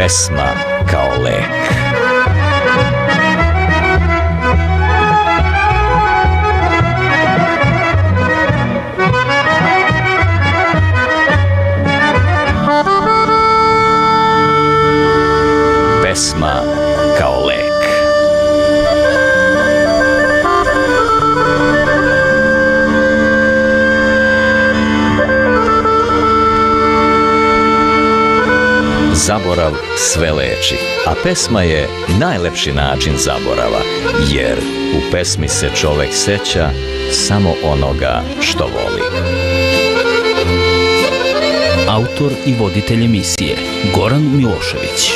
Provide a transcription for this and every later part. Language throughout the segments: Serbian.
Pesma kao lek. Pesma kao lek. Zaborav sve leči, a pesma je najlepši način zaborava, jer u pesmi se čovek seća samo onoga što voli. Autor i voditelj emisije Goran Milošević.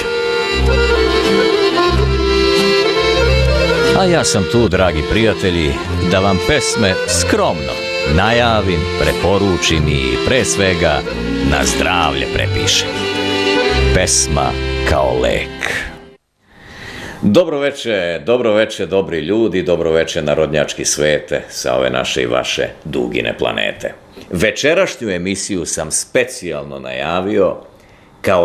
A ja sam tu, dragi prijatelji, da vam pesme skromno najavim, preporučim i pre svega na zdravlje prepišem. Pesma kao lek. Dobro veče, dobri ljudi, dobro veče narodnjački svete sa ove naše i vaše dugine planete. Večerašnju emisiju sam specijalno najavio kao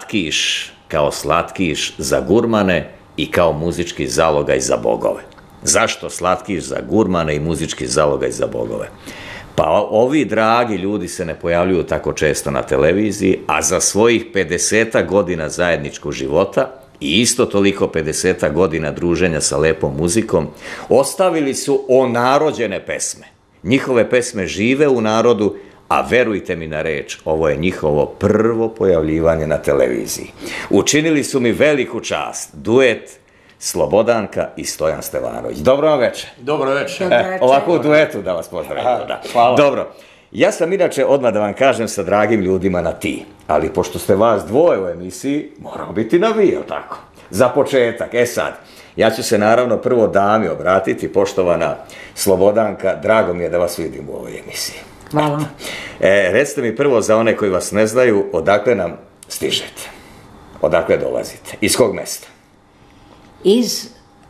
slatkiš za gurmane i kao muzički zalogaj za bogove. Zašto slatkiš za gurmane i muzički zalogaj za bogove? Pa ovi dragi ljudi se ne pojavljuju tako često na televiziji, a za svojih 50 godina zajedničkog života i isto toliko 50 godina druženja sa lepom muzikom, ostavili su onarođene pesme. Njihove pesme žive u narodu, a verujte mi na reč, ovo je njihovo prvo pojavljivanje na televiziji. Učinili su mi veliku čast, duet Slobodanka i Stojan Stevanović. Dobro vam večer. Dobro večer. Ovako u duetu da vas pozdravimo. Hvala. Dobro. Ja sam inače, odmah da vam kažem, sa dragim ljudima na ti. Ali pošto ste vas dvoje u emisiji, moramo biti na vi, jel tako? Za početak. Sad, ja ću se naravno prvo dami obratiti, poštovana Slobodanka, drago mi je da vas vidim u ovoj emisiji. Hvala. Recite mi prvo, za one koji vas ne znaju, odakle nam stižete? Odakle dolazite? Iz kog mesta? Iz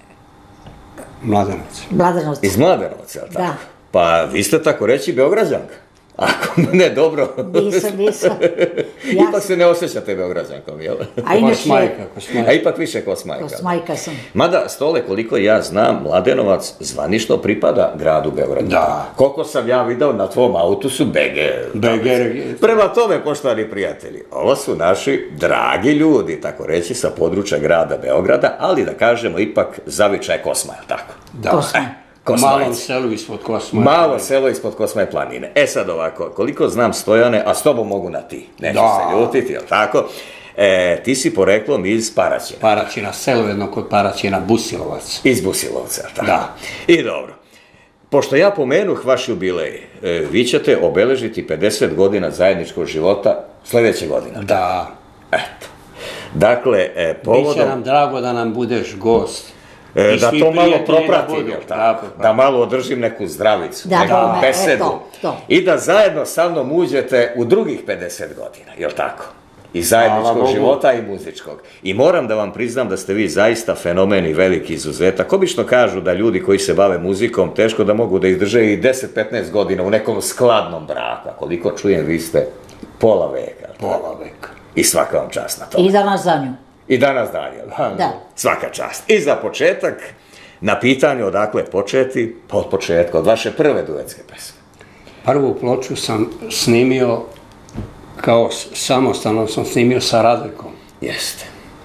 Mladenovca. Iz Mladenovca, jel tako? Da. Pa vi ste tako reći Beograđanka. Ako ne, dobro. Nisam. Ipak se ne osjećate Beograđankom, jel? A inače... A ipak više Kosmajka. Kosmajka sam. Mada, Stole, koliko ja znam, Mladenovac zvanično pripada gradu Beogradu. Da. Koliko sam ja video na tvom autu su BG. Prema tome, poštovani prijatelji, ovo su naši dragi ljudi, tako reći, sa područja grada Beograda, ali da kažemo ipak zavičaj Kosmaja, tako? Da. Kosmaj. Malom selu ispod Kosmaja. Malo selo ispod Kosmaje planine. Sad ovako, koliko znam, Stojane, a s tobom mogu na ti, neću se ljutiti, jel tako? Ti si poreklom iz Paraćina. Paraćina, selo jedno kod Paraćina, Busilovac. Iz Busilovca, tako? Da. I dobro. Pošto ja pomenuh vaš jubilej, vi ćete obeležiti 50 godina zajedničkog života sljedeće godine. Da. Eto. Dakle, povodom... Biće nam drago da nam budeš gost. Da to malo propratim, jel tako? Da malo održim neku zdravicu, neku besedu. I da zajedno sa mnom uđete u drugih 50 godina, jel tako? I zajedničkog života i muzičkog. I moram da vam priznam da ste vi zaista fenomen i veliki izuzetak. Obično kažu da ljudi koji se bave muzikom teško da mogu da izdrže i 10-15 godina u nekom skladnom braku. Koliko čujem, vi ste pola veka. Pola veka. I svaka vam čast na to. I danas za nju. I danas dalje. Da. Svaka čast. I za početak, na pitanje odakle početi, pa od početka, od vaše prve duetske pesme. Prvu ploču sam snimio, kao samostalno sam snimio sa Radojkom. Jeste.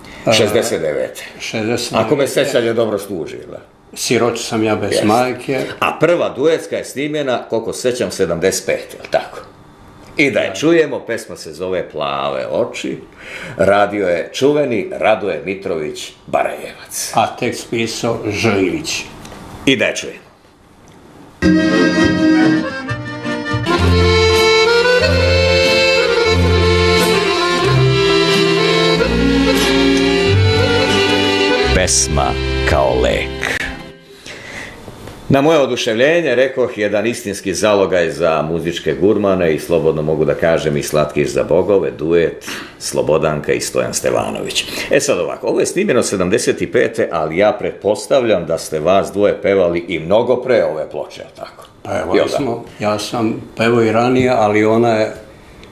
69. Ako me sećanje dobro služi, da? Siroč sam ja bez majke. A prva duetska je snimljena, koliko sećam, 75, jel tako? I da je čujemo, pesma se zove Plave oči, radio je čuveni Radoje Mitrović Barajevac. A tekst pisao Žiljić. I da je čujemo. Pesma kao lek. Na moje oduševljenje, rekoh, jedan istinski zalogaj za muzičke gurmane i slobodno mogu da kažem i slatkiš za bogove, duet Slobodanka i Stojan Stevanović. Sad ovako, ovo je snimljeno 75. ali ja pretpostavljam da ste vas dvoje pevali i mnogo pre ove ploče, tako? Pevali smo, ja sam pevao i ranije, ali ona je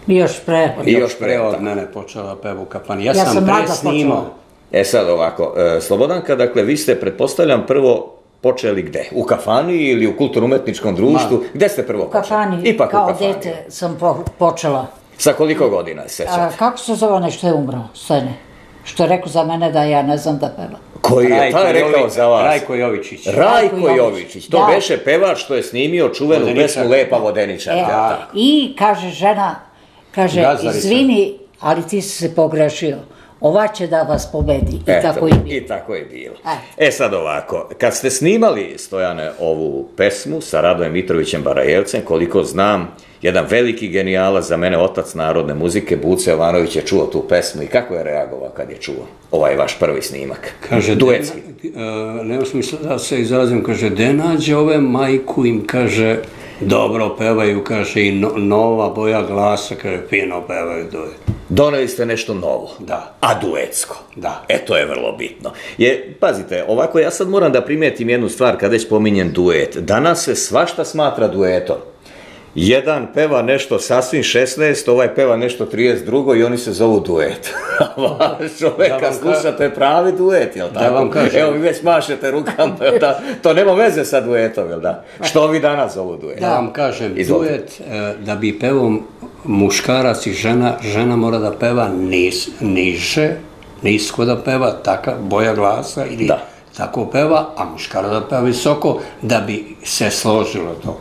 Još pre. I još pre, od tako. mene počela peva u kafani. Ja Ja sam sam pre mlada snimao. počela. E sad ovako, Slobodanka, dakle, vi ste, pretpostavljam, prvo počeli gde? U kafani ili u kulturno-umetničkom društvu? Gde ste prvo U kafani, počeli? Ipak u kao kafani. dete sam počela. Sa koliko godina se sećate? Kako se zove onaj što je umrao, scene? Što je rekao za mene da ja ne znam da peva. Koji je taj rekao za vas? Rajko Jovičić. Rajko Jovičić. Jovičić. To Da. beše pevač što je snimio čuvenu Vodeničar. pesmu Lepa Vodeničar. E, i kaže žena, kaže, Gazarica. izvini, ali ti si se pogrešio. Ova će da vas pobedi. I tako i bilo. I tako je bilo. E sad ovako, kad ste snimali, Stojane, ovu pesmu sa Radojem Mitrovićem Barajevcem, koliko znam, jedan veliki genijalac, za mene otac narodne muzike, Buce Jovanović je čuo tu pesmu i kako je reagovao kad je čuo ovaj vaš prvi snimak? Kaže, duetski. nema smisla da se izrazim, kaže, de nađe ove majku im, kaže, dobro pevaju, kaže, i nova boja glasa, kaže, fino pevaju duet. Doneli ste nešto novo. Da. A duetsko. Da. E, to je vrlo bitno. Pazite, ovako, ja sad moram da primetim jednu stvar kad već pominjem duet. Danas se svašta smatra duetom. Jedan peva nešto sasvim 16, ovaj peva nešto 32 i oni se zovu duet. Čoveka slušate pravi duet, jel tako? Da vam kažem. Evo, vi već mašete rukama, to nema veze sa duetom, jel da? Što vi danas zovu duet? Da vam kažem, Izvolite. duet, da bi pevao muškarac i žena, žena mora da peva niže, nisko da peva, taka boja glasa ili tako peva, a muškarac da peva visoko, da bi se složilo to.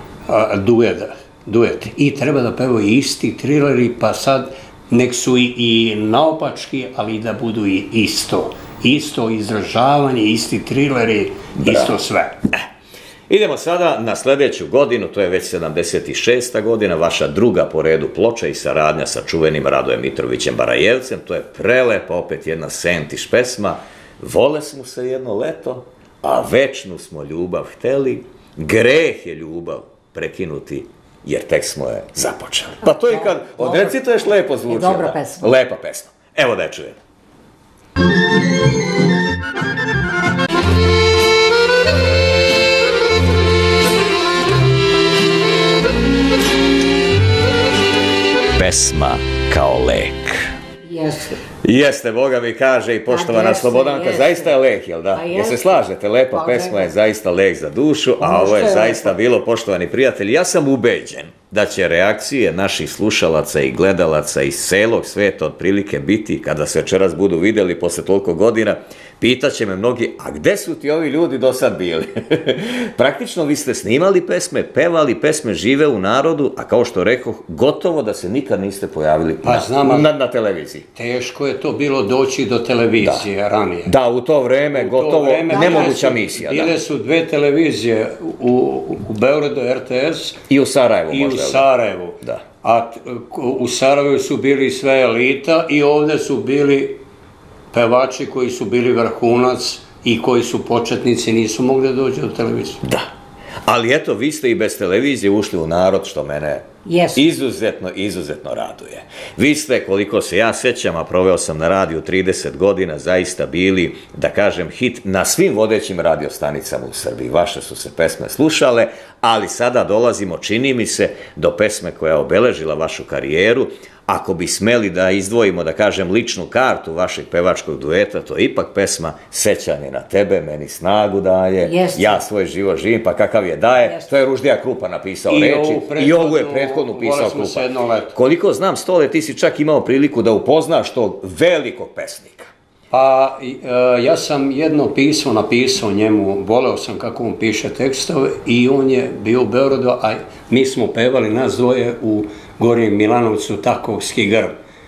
Duet. I treba da pevaju isti trileri, pa sad nek su i naopački, ali da budu i isto izražavanje, isti trileri, isto sve. Idemo sada na sljedeću godinu, to je već 76. godina, vaša druga po redu ploča i saradnja sa čuvenim Radojem Mitrovićem Barajevcem, to je prelepa, opet jedna sentiš pesma, vole smo se jedno leto, a večnu smo ljubav hteli, greh je ljubav prekinuti, jer tek smo je započeli. Pa to je kad odrecituješ, lepo zvuči. Dobra pesma. Lepa pesma. Evo da je čujem. Pesma kao lek. Jeste. Jeste, Boga mi kaže i poštovana jeste, Slobodanka, jeste. zaista je lek, jel da? Pa Jel se jeste. slažete, lepa Pa pesma je lepo. zaista lek za dušu, a Ono ovo što je je zaista lepo. bilo, poštovani prijatelji, ja sam ubeđen da će reakcije naših slušalaca i gledalaca iz celog sveta otprilike biti, kada se večeras budu vidjeli posle toliko godina, pitaće me mnogi, a gde su ti ovi ljudi do sad bili? Praktično vi ste snimali pesme, pevali pesme, žive u narodu, a kao što rekoh, gotovo da se nikad niste pojavili na televiziji. Teško je to bilo doći do televizije ranije. Da, u to vreme gotovo nemoguća misija. Bile su dve televizije u Beogradu, RTS, I u Sarajevu i u možda. Sarajevu. Da. A u Sarajevu su bili sve elita i ovdje su bili pevači koji su bili vrhunac i koji su početnici, nisu mogli da dođu do televizije. Da. Ali eto, vi ste i bez televizije ušli u narod, što mene izuzetno raduje. Vi ste, koliko se ja sećam, a proveo sam na radiju 30 godina, zaista bili, da kažem, hit na svim vodećim radiostanicama u Srbiji. Vaše su se pesme slušale, ali sada dolazimo, čini mi se, do pesme koja je obeležila vašu karijeru. Ako bi smeli da izdvojimo, da kažem, ličnu kartu vašeg pevačkog dueta, to je ipak pesma Sećanje na tebe, meni snagu daje, ja svoj život živim, pa kakav je daje, to je Ruždija Krupa napisao reči i ovu je prethodnu pisao Krupa. Koliko znam, Stole, ti si čak imao priliku da upoznaš tog velikog pesnika. Pa ja sam jedno pismo napisao njemu, voleo sam kako on piše tekstove i on je bio u Beogradu, a mi smo pevali nas dvoje u Gornjem Milanovcu, Takovski grb.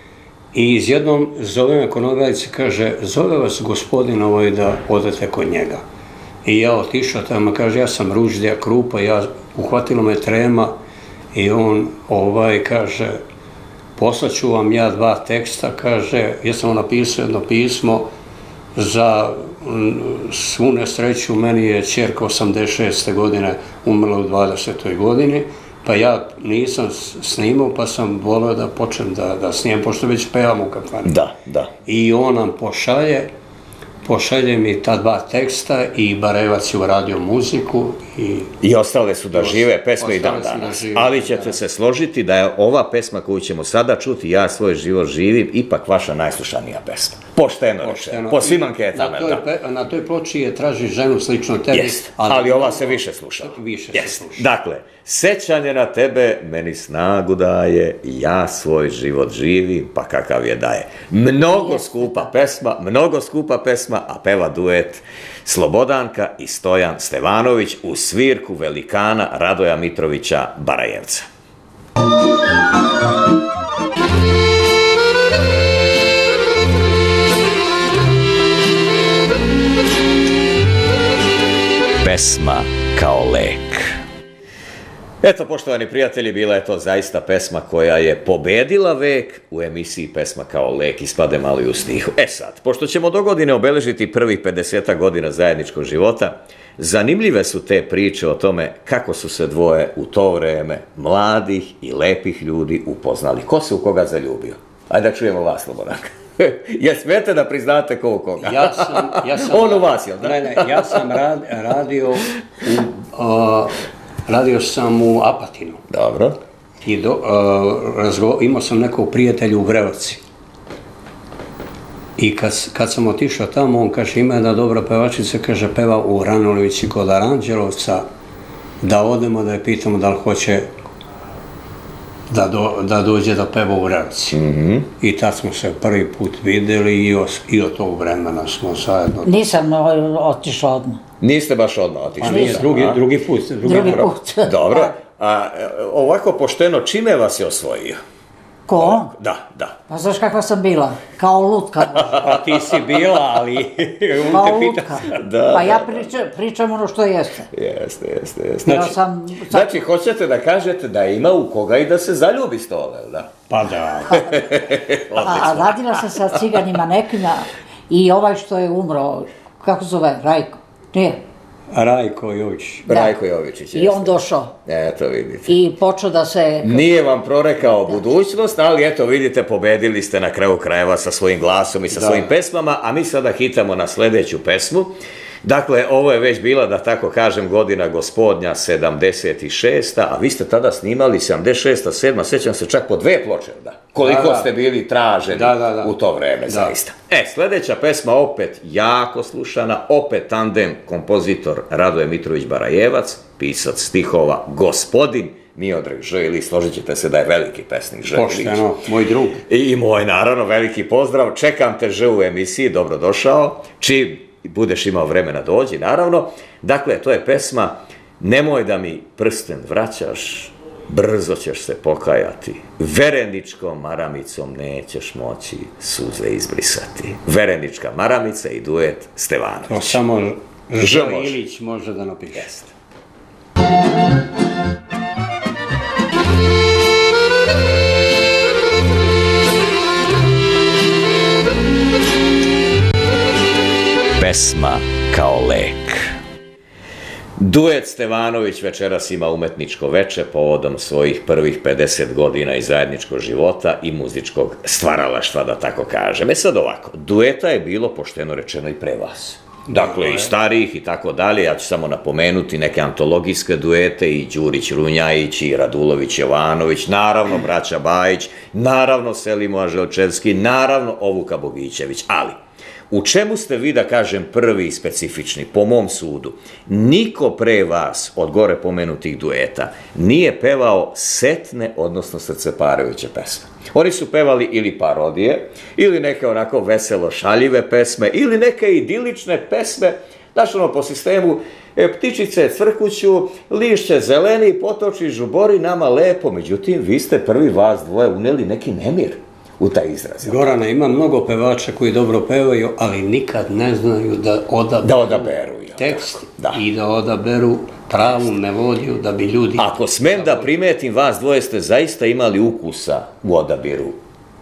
I izjednom zove me konobajci, kaže, zove vas gospodin da odete kod njega. I ja otišao tamo, kaže, ja sam Ruždija Krupa, uhvatilo me trema i on kaže, poslaću vam ja 2 teksta, kaže, ja sam napisao jedno pismo, za svu nesreću, meni je ćerka 86. godine umrla u 20. godini, pa ja nisam snimao, pa sam volio da počnem da snimam, pošto već pevam u kafani. Da. I on nam pošalje pošalje mi ta dva teksta i Barajevac je uradio muziku I ostale su da žive pesme i dan danas. Ali ćete se složiti da je ova pesma koju ćemo sada čuti, Ja svoj život živim, ipak vaša najslušanija pesma. Pošteno rečeno, po svim anketama. Na toj ploči je Traži ženu slično tebi. Jest, ali ova se više slušala. Više se sluša. Dakle, sećanje na tebe meni snagu daje, ja svoj život živim, pa kakav je daje. Mnogo skupa pesma, a peva duet Slobodanka i Stojan Stevanović u svirku velikana Radoja Mitrovića Barajevca. Pesma kao lek. Eto, poštovani prijatelji, bila je to zaista pesma koja je pobedila vek u emisiji Pesma kao lek, ispade malo i u stihu. Sad, pošto ćemo do godine obeležiti prvih 50 godina zajedničkog života, zanimljive su te priče o tome kako su se dvoje u to vreme mladih i lepih ljudi upoznali. Ko se u koga zaljubio? Ajde da čujemo vas, Slobodanka. Jel smete da priznate ko u koga? On u vas, jel da? Ne, ja sam radio sam u Apatinu. Dobro. I imao sam nekog prijatelja u Vrevci. I kad sam otišao tamo, on kaže, ima jedna dobra pevačica, kaže, peva u Ranolovići kod Aranđelovca, da odemo da je pitamo da li hoće da dođe da peva u Vrevci. I tad smo se prvi put videli i od tog vremena smo zajedno. Nisam otišla odmah. Niste baš odmah otišli? Pa nije, drugi put. Dobro. A ovako pošteno, čime vas je osvojio? Ko on? Da. Pa znaš kakva sam bila? Kao lutka. Pa ti si bila, ali... Kao lutka. Pa ja pričam ono što jeste. Jeste. Znači, hoćete da kažete da ima u koga i da se zaljubi Stole, da? Pa da. A radila sam sa ciganima nekima i ovaj što je umro, kako zove, Rajko? Nije? Rajko Jovičić. Rajko Jovičić. I on došao. Eto vidite. I počeo da se... Nije vam prorekao budućnost, ali eto vidite, pobedili ste na kraju krajeva sa svojim glasom i sa svojim pesmama, a mi sada hitamo na sledeću pesmu. Dakle, ovo je već bila, da tako kažem, godina gospodnja 76. A vi ste tada snimali 76. 7. Sećam se čak po 2 ploče, da? Koliko ste bili traženi u to vreme, zaista. Sledeća pesma opet jako slušana, opet tandem kompozitor Radoje Mitrović Barajevac, pisac stihova gospodin Miodrag Ž. Ilić, složit ćete se da je veliki pesnik Ž. Ilić. Pošteno, moj drug. I moj, naravno, veliki pozdrav. Čekam te Ž u emisiji, dobrodošao. Čim budeš imao vremena dođi, naravno. Dakle, to je pesma Nemoj da mi prsten vraćaš, brzo ćeš se pokajati. Vereničkom maramicom nećeš moći suze izbrisati. Verenička maramica i duet Stevanović. To samo Ž. Ilić može da napiše. Jeste. Pesma kao lek. Duet Stevanović večeras ima umetničko veče povodom svojih prvih 50 godina i zajedničkog života i muzičkog stvaralaštva, da tako kažem. Sad ovako, dueta je bilo pošteno rečeno i pre vas. Dakle, i starijih i tako dalje, ja ću samo napomenuti neke antologijske duete, i Đurić Runjajić, i Radulović Jovanović, naravno braća Bajić, naravno Selimo Aželčevski, naravno Ovuka Bogićević, ali u čemu ste vi, da kažem, prvi i specifični, po mom sudu? Niko pre vas od gore pomenutih dueta nije pevao setne, odnosno srceparajuće pesme. Oni su pevali ili parodije, ili neke onako veselo šaljive pesme, ili neke idilične pesme, znaš ono po sistemu, ptičice cvrkuću, lišće zeleni, potoči žubori, nama lepo. Međutim, vi ste prvi vas dvoje uneli neki nemir u taj izraz. Gorana, ima mnogo pevača koji dobro pevaju, ali nikad ne znaju da odaberu tekst i da odaberu pravu melodiju da bi ljudi... Ako smem da primetim, vas dvoje ste zaista imali ukusa u odabiru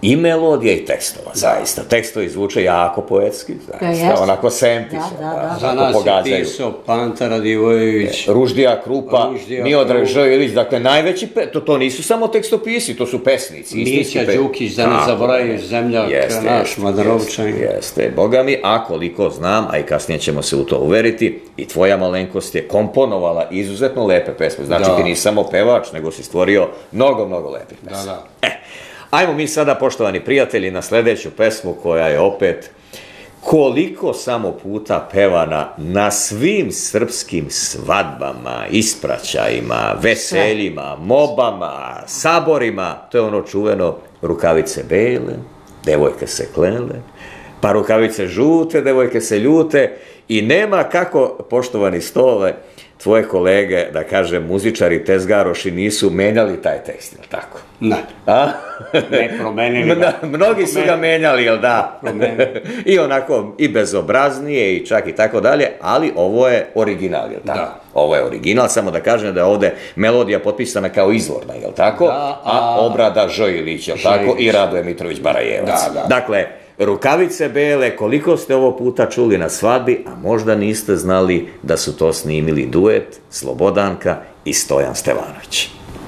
i melodija i tekstova, zaista. Tekstovi zvuče jako poetski, zaista, onako sentiše, za nas je pisao Panta Radivojević, Ruždija Krupa, Miodrag Ž. Dakle, najveći, to nisu samo tekstopisi, to su pesnici. Mića Đukić, da ne zaboravim, Zemljak, naš Madarovčanin. Jeste, boga mi, a koliko znam, a i kasnije ćemo se u to uveriti, i tvoja malenkost je komponovala izuzetno lepe pesme. Znači, ti nisi samo pevač, nego si stvorio mnogo, mnogo lepih pesme. Ajmo mi sada, poštovani prijatelji, na sledeću pesmu koja je opet koliko samo puta pevana na svim srpskim svadbama, ispraćajima, veseljima, mobama, saborima. To je ono čuveno rukavice bele, devojke se klele, pa rukavice žute, devojke se ljute i nema kako, poštovani Stole, tvoje kolege, da kažem, muzičari, tezgaroši nisu menjali taj tekst, jel tako? Ne. Ne promenili ga. Mnogi su ga menjali, jel da? I onako, i bezobraznije, i čak i tako dalje, ali ovo je original, jel tako? Da. Ovo je original, samo da kažem da je ovde melodija potpisana kao izvorna, jel tako? Da, a obrada Ž. Ilić, jel tako? I Radoje Mitrović Barajevac. Dakle, rukavice bele, koliko ste ovo puta čuli na svadbi, a možda niste znali da su to snimili duet Slobodanka i Stojan Stevanović.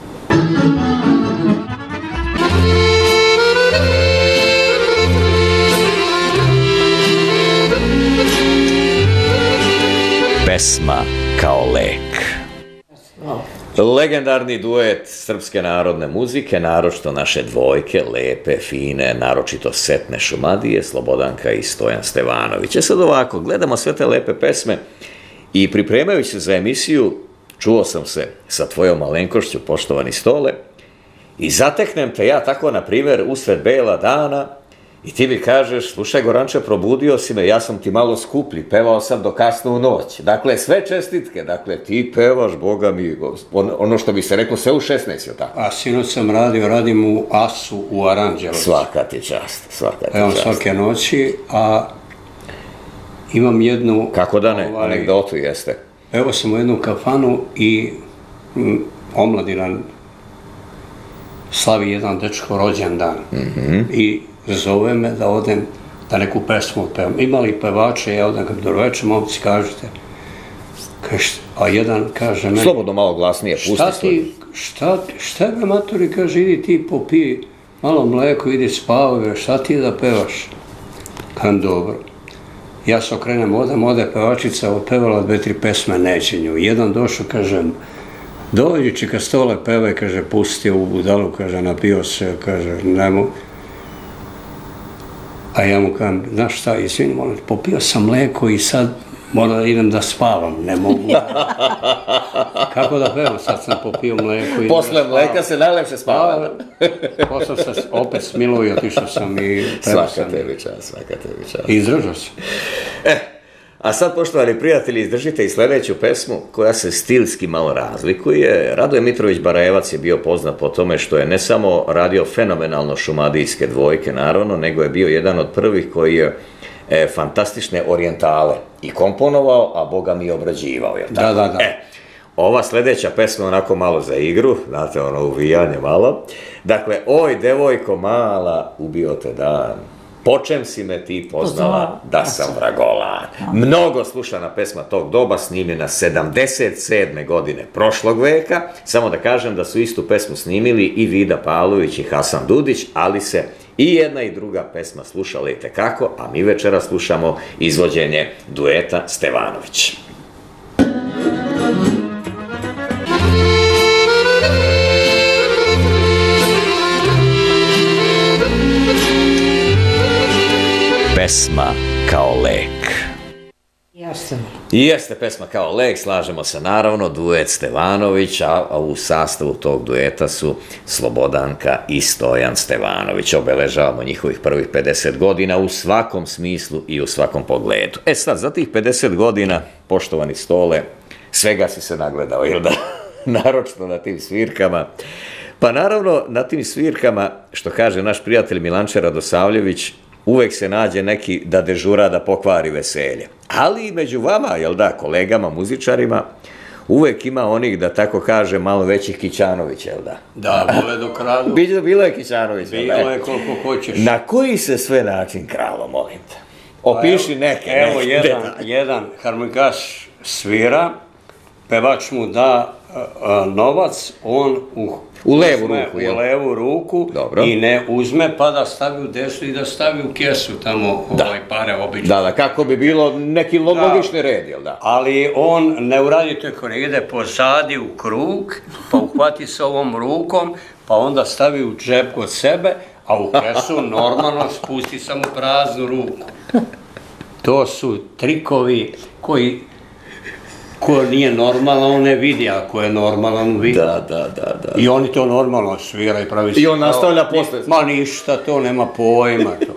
Pesma kao lek. Legendarni duet srpske narodne muzike, naročito naše dvojke, lepe, fine, naročito setne Šumadije, Slobodanka i Stojan Stevanović. Sad ovako, gledamo sve te lepe pesme i pripremajući se za emisiju, čuo sam se sa tvojom malenkošću, poštovani Stole, i zateknem te ja tako, na primjer, usred bela dana, i ti mi kažeš, slušaj Goranče, probudio si me, ja sam ti malo skuplji, pevao sam do kasno u noć. Dakle, sve čestitke, dakle, ti pevaš, boga mi, ono što bi se reklo, sve u 16, je tako? A sinoć sam radim u Asu u Aranđelovcu. Svaka ti čast, svaka ti čast. Evo svake noći, a imam jednu... Kako da ne, anegdotu jeste. Evo sam u jednu kafanu i omladina slavi jedan dečko rođendan. I zove me da odem, da neku pesmu pevam. Imali pevače, ja odem kad doveče, momci kažete, a jedan kaže meni... Slobodno malo glasnije, pusti svoj. Šta ga maturi, kaže, idi ti popij malo mleko, idi spavaj, šta ti da pevaš? Kažem, dobro. Ja se okrenem, ode pevačica, otpevala 2-3 pesme, neće nju. Jedan došao, kažem, dođi čeka Stole, pevaj, kaže, pusti ovu budalu, kaže, napio se, kaže, nemo. A ja mu kažem, znaš šta, izvini, molim, popio sam mleko i sad moram da idem da spavam, ne mogu. Kako da pevam, sad sam popio mleko i... Posle mleka se najlepše spava. Posle sam opet smilo i otišao sam i pevao sam. Svaka tebi čast. I izdržao sam. A sad, poštovani prijatelji, izdržite i sledeću pesmu koja se stilski malo razlikuje. Radoje Mitrović Barajevac je bio poznat po tome što je ne samo radio fenomenalno šumadijske dvojke, naravno, nego je bio jedan od prvih koji je fantastične orijentale i komponovao, a boga mi obrađivao. Da. Ova sledeća pesma onako malo za igru, znate, ono uvijanje malo. Dakle, oj, devojko mala, ubio te dan. Po čem si me ti poznala da sam vragolan? Mnogo slušana pesma tog doba, snimljena 77. godine prošlog veka. Samo da kažem da su istu pesmu snimili i Vida Pavlović i Hasan Dudić, ali se i jedna i druga pesma slušala i tekako, a mi večera slušamo izvođenje dueta Stevanović. Pesma kao lek. Jeste pesma kao lek, slažemo se naravno, duet Stevanović, a u sastavu tog dueta su Slobodanka i Stojan Stevanović. Obeležavamo njihovih prvih 50 godina u svakom smislu i u svakom pogledu. Sad, za tih 50 godina, poštovani Stole, svega si se nagledao, jel da? Naročno na tim svirkama. Pa naravno, na tim svirkama, što kaže naš prijatelj Milanče Radosavljević, uvek se nađe neki da dežura da pokvari veselje. Ali i među vama, jel da, kolegama, muzičarima, uvek ima onih, da tako kaže, malo većih Kićanovića, jel da? Da, vole do kradu. Bilo je Kićanović, jel da? Bilo je koliko hoćeš. Na koji se sve način kralo, molim te? Opiši neke. Evo, jedan harmonikaš svira, pevač mu da novac, on u levu ruku, u levu ruku i ne uzme, pa da stavi u desnu i da stavi u kesu tamo pare obično. Da, kako bi bilo neki logični red, jel da? Ali on ne uradi to, ide pozadi u krug, pa uhvati se ovom rukom, pa onda stavi u džep kod sebe, a u kesu normalno spusti samo praznu ruku. To su trikovi koji ko nije normalan, on ne vidi, a ko je normalan, on vidi. Da. I oni to normalno svira i pravi se. I on nastavlja posle. Ma ništa, to nema pojma to.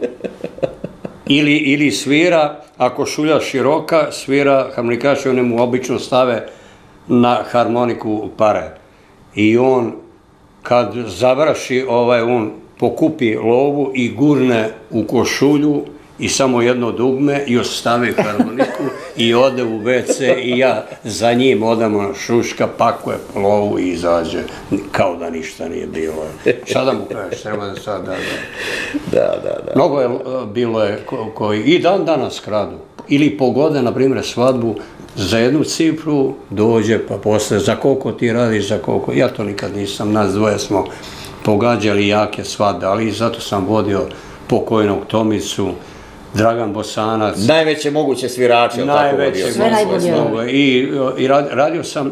Ili svira, ako šulja široka, svira harmonikaši, one mu obično stave na harmoniku pare. I on, kad završi, on pokupi lovu i gurne u košulju i samo jedno dugme i ostavi harmoniku i ode u WC i ja za njim odamo šuška, pakuje lovu i izađe kao da ništa nije bilo. Šta da mu kažeš, treba da sad Da. Mnogo je bilo koji i dan danas kradu. Ili pogode, na primjer, svadbu za jednu cifru, dođe pa posle za koliko ti radiš, za koliko. Ja to nikad nisam, nas dvoje smo pogađali jake svadbe, ali zato sam vodio pokojnog Tomicu, Dragan Bosanac. Najveće moguće svirače. Sve najbolje. I radio sam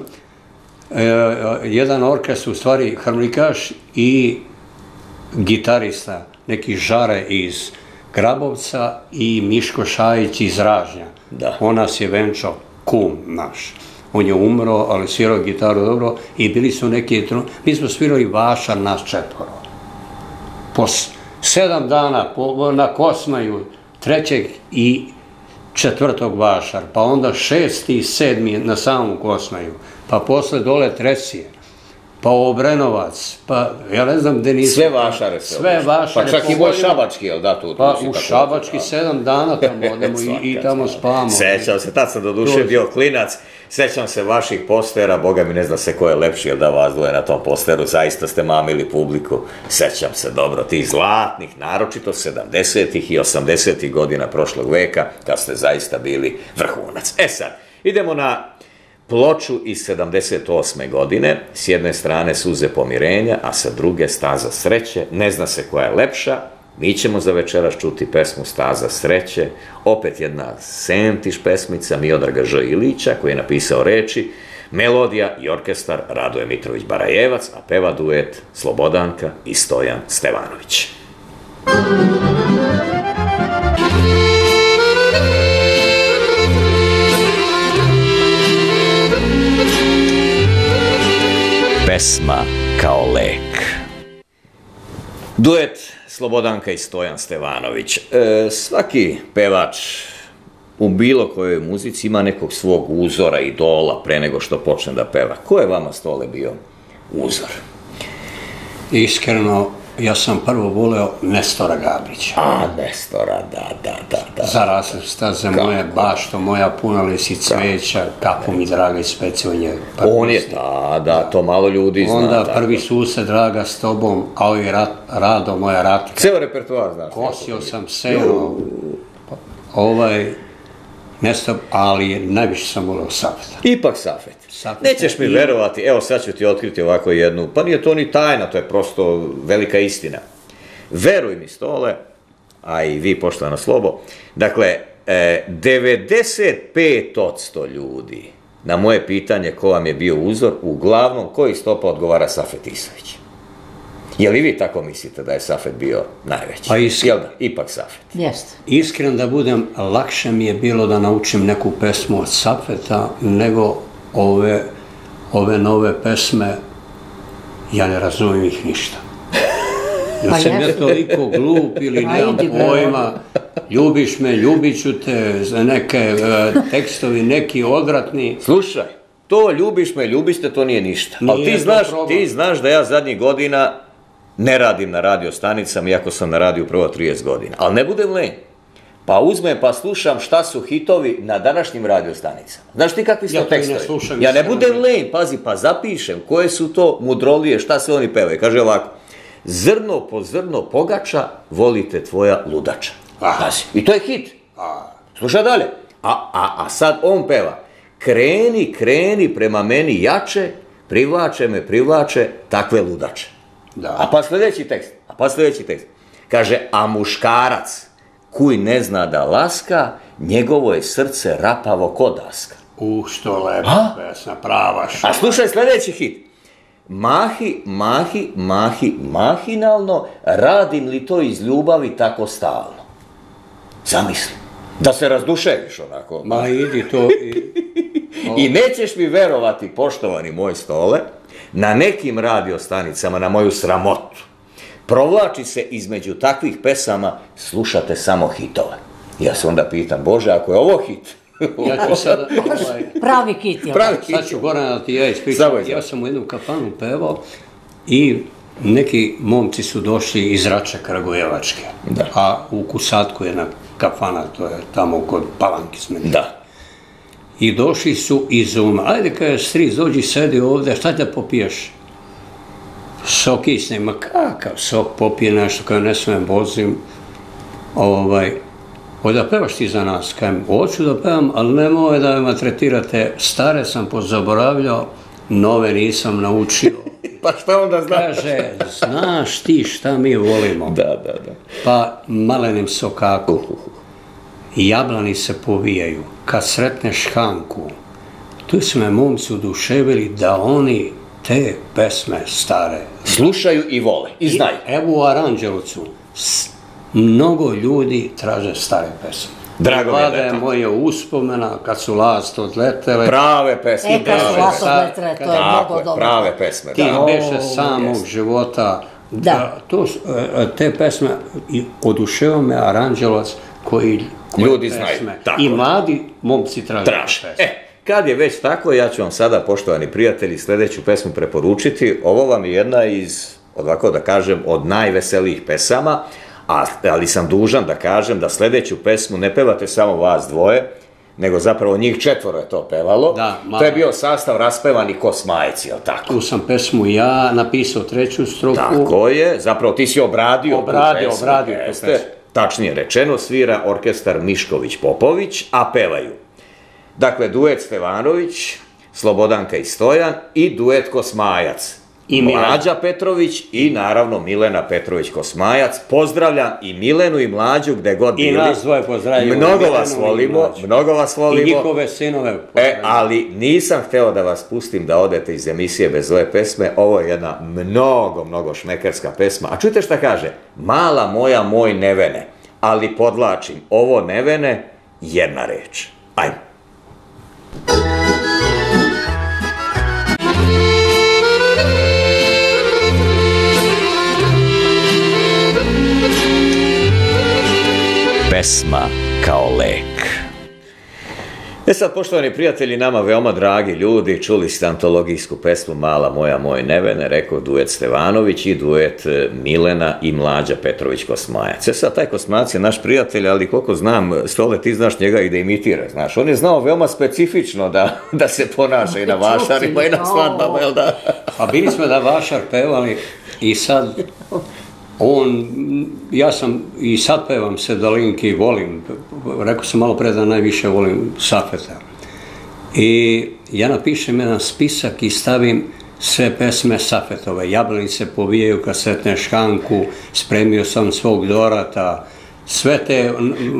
jedan orkestr, u stvari harmonikaš i gitarista, neki Žare iz Grabovca i Miško Šajić iz Ražnja. On nas je venčao, kum naš. On je umro, ali svirao gitaru dobro i bili su neki, mi smo svirali vašar nas 4. Po 7 dana na Kosmaju, 3. i 4. vašar, pa onda 6. i 7. na samom Kosmaju, pa posle dole Tresije, pa Obrenovac, pa ja ne znam gde nisam. Sve vašare. Sve vašare. Pa čak i moj Šabački, jel da, tu? Pa u Šabački 7 dana tamo odemo i tamo spavamo. Sećam se, tad sam do duše bio klinac, sećam se vaših postera, boga mi ne zna se ko je lepši, jel da vas dvoje na tom posteru, zaista ste mamili publiku, sećam se dobro, tih zlatnih, naročito 70. i 80. godina prošlog veka, kad ste zaista bili vrhunac. Sad, idemo na ploču iz 78. godine, s jedne strane Suze pomirenja, a sa druge Staza sreće, ne zna se koja je lepša. Mi ćemo za večeras čuti pesmu Staza sreće, opet jedna sentiš pesmica Miodraga Ž. Ilića, koji je napisao reči, melodija i orkestar Radoje Mitrović-Barajevac, a peva duet Slobodanka i Stojan Stevanović. Pesma kao lek. Duet Slobodanka i Stojan Stevanović. Svaki pevač u bilo kojoj muzici ima nekog svog uzora, idola, pre nego što počne da peva. Ko je vama, Stole, bio uzor? Iskreno, ja sam prvo voleo Nestora Gabrića. Nestora, da. Zarasle staze moje, bašto moja, punali si cveća, kako mi draga i speci on je. On je, da, to malo ljudi zna. Onda prvi sused, draga s tobom, a ovi Rado, moja ratka. Ceo repertoar, znaš. Kosio sam seno, Nestor, ali najviše sam voleo Safeta. Ipak Safet. Nećeš mi verovati, evo sad ću ti otkriti ovako jednu, pa nije to ni tajna, to je prosto velika istina. Veruj mi, Stole, a i vi, poštovana Slobo, dakle, 95% ljudi na moje pitanje ko vam je bio uzor, uglavnom koji stopa odgovara Safet Isović. Je li vi tako mislite da je Safet bio najveći? Pa iskreno. Ipak Safet. Jeste. Iskreno da budem, lakše mi je bilo da naučim neku pesmu od Safeta, nego ove nove pesme, ja ne razumijem ih ništa. Ja sam ja toliko glup ili nemam pojma, ljubiš me, ljubit ću te, za neke tekstovi, neki odvratni. Slušaj, to ljubiš me, ljubiš te, to nije ništa. Ali ti znaš da ja zadnjih godina ne radim na radio stanicama, iako sam na radiju prvo 30 godina. Ali ne budem lenj. pa uzmem pa slušam šta su hitovi na današnjim radiostanicama. Znaš ti kakvi su to tekstovi? Ja ne budem len, pazi, pa zapišem koje su to mudrolije, šta se oni pevaju. Kaže ovako, zrno po zrno pogača, volite tvoja ludača. Pazi, i to je hit. Slušaj dalje. A sad on peva, kreni, kreni prema meni jače, privlače takve ludače. A pa sljedeći tekst. Kaže, a muškarac kuj ne zna da laska, njegovo je srce rapavo ko daska. Što lepa pesma, prava što. A slušaj sljedeći hit. Mahinalno, radim li to iz ljubavi tako stalno? Zamisli, da se razduševiš onako. Ma idi to. I nećeš mi verovati, poštovani moj Stole, na nekim radiostanicama, na moju sramotu, provlači se između takvih pesama, slušate samo hitove. Ja se onda pitam, Bože, ako je ovo hit? Ja ću sada... Pravi hit. Sad ću Goran da ti ja ispričam. Ja sam u jednu kafanu pevao i neki momci su došli iz Rače Kragujevačke. A u Kusatku jedna kafana, to je tamo kod Palanke s meni. Da. I došli su iz Uma. Ajde, kaže, stric, dođi, sedi ovdje, šta te popiješ? Sok isne, ma kakav sok, popije nešto, kada ne smijem vozim. Da pevaš ti za nas? Kajem, hoću da pevam, ali nemoj da me maltretirate, stare sam pozaboravljao, nove nisam naučio. Pa šta onda znaš? Kaže, znaš ti šta mi volimo? Da. Pa malenim sokaku, jablani se povijaju, kad sretneš Hanku, tu su me momci oduševili da oni te pesme stare slušaju i vole, i znaju. Evo u Aranđelovcu, mnogo ljudi traže stare pesme. Drago mi je da je to. Moje uspomena, kad su last odletele. Prave pesme. Kad su last odletele, to je mnogo dobro. Prave pesme. Ti beše samog života. Te pesme, oduševa me Aranđelovac koji ljudi znaju. I mladi momci traže pesme. Kad je već tako, ja ću vam sada, poštovani prijatelji, sljedeću pesmu preporučiti. Ovo vam je jedna iz, ovako da kažem, od najveselijih pesama, ali sam dužan da kažem da sljedeću pesmu ne pevate samo vas dvoje, nego zapravo njih 4 je to pevalo. To je bio sastav Raspevani Kosmajci, jel tako? Tu sam pesmu ja napisao 3. strofu. Tako je, zapravo ti si obradio tu pesmu. Tačnije rečeno, svira orkestar Mišković-Popović, a pevaju. Dakle, duet Stevanović, Slobodanka i Stojan i duet Kosmajac. I Mlađa Petrović i naravno Milena Petrović-Kosmajac. Pozdravljam i Milenu i Mlađu gde god bili. I nas dvoje pozdravljamo. Mnogo vas volimo. I njihove sinove. Ali nisam hteo da vas pustim da odete iz emisije bez ove pesme. Ovo je jedna mnogo šmekerska pesma. A čujte šta kaže? Mala moja moj nevene. Ali podlačim, ovo nevene, jedna reč. Ajmo. Pesma kao lek. Sad, poštovani prijatelji, nama veoma dragi ljudi, čuli ste antologijsku pesmu Mala moja moj nevene, rekao duet Stevanović i duet Milena i Mlađa Petrović-Kosmajac. Sad, taj Kosmajac je naš prijatelj, ali koliko znam, Stole, ti znaš njega i da imitira, znaš. On je znao veoma specifično da se ponaša i na vašarima i na svadbama, jel da? Pa bili smo da vašar pevali i sad... ja sam i sad pevam Sedalinke i volim, rekao sam malo pre da najviše volim Safeta. I ja napišem jedan spisak i stavim sve pesme Safetove. Jablani se povijaju kad sretneš Hanku, spremio sam svog Dorata, sve te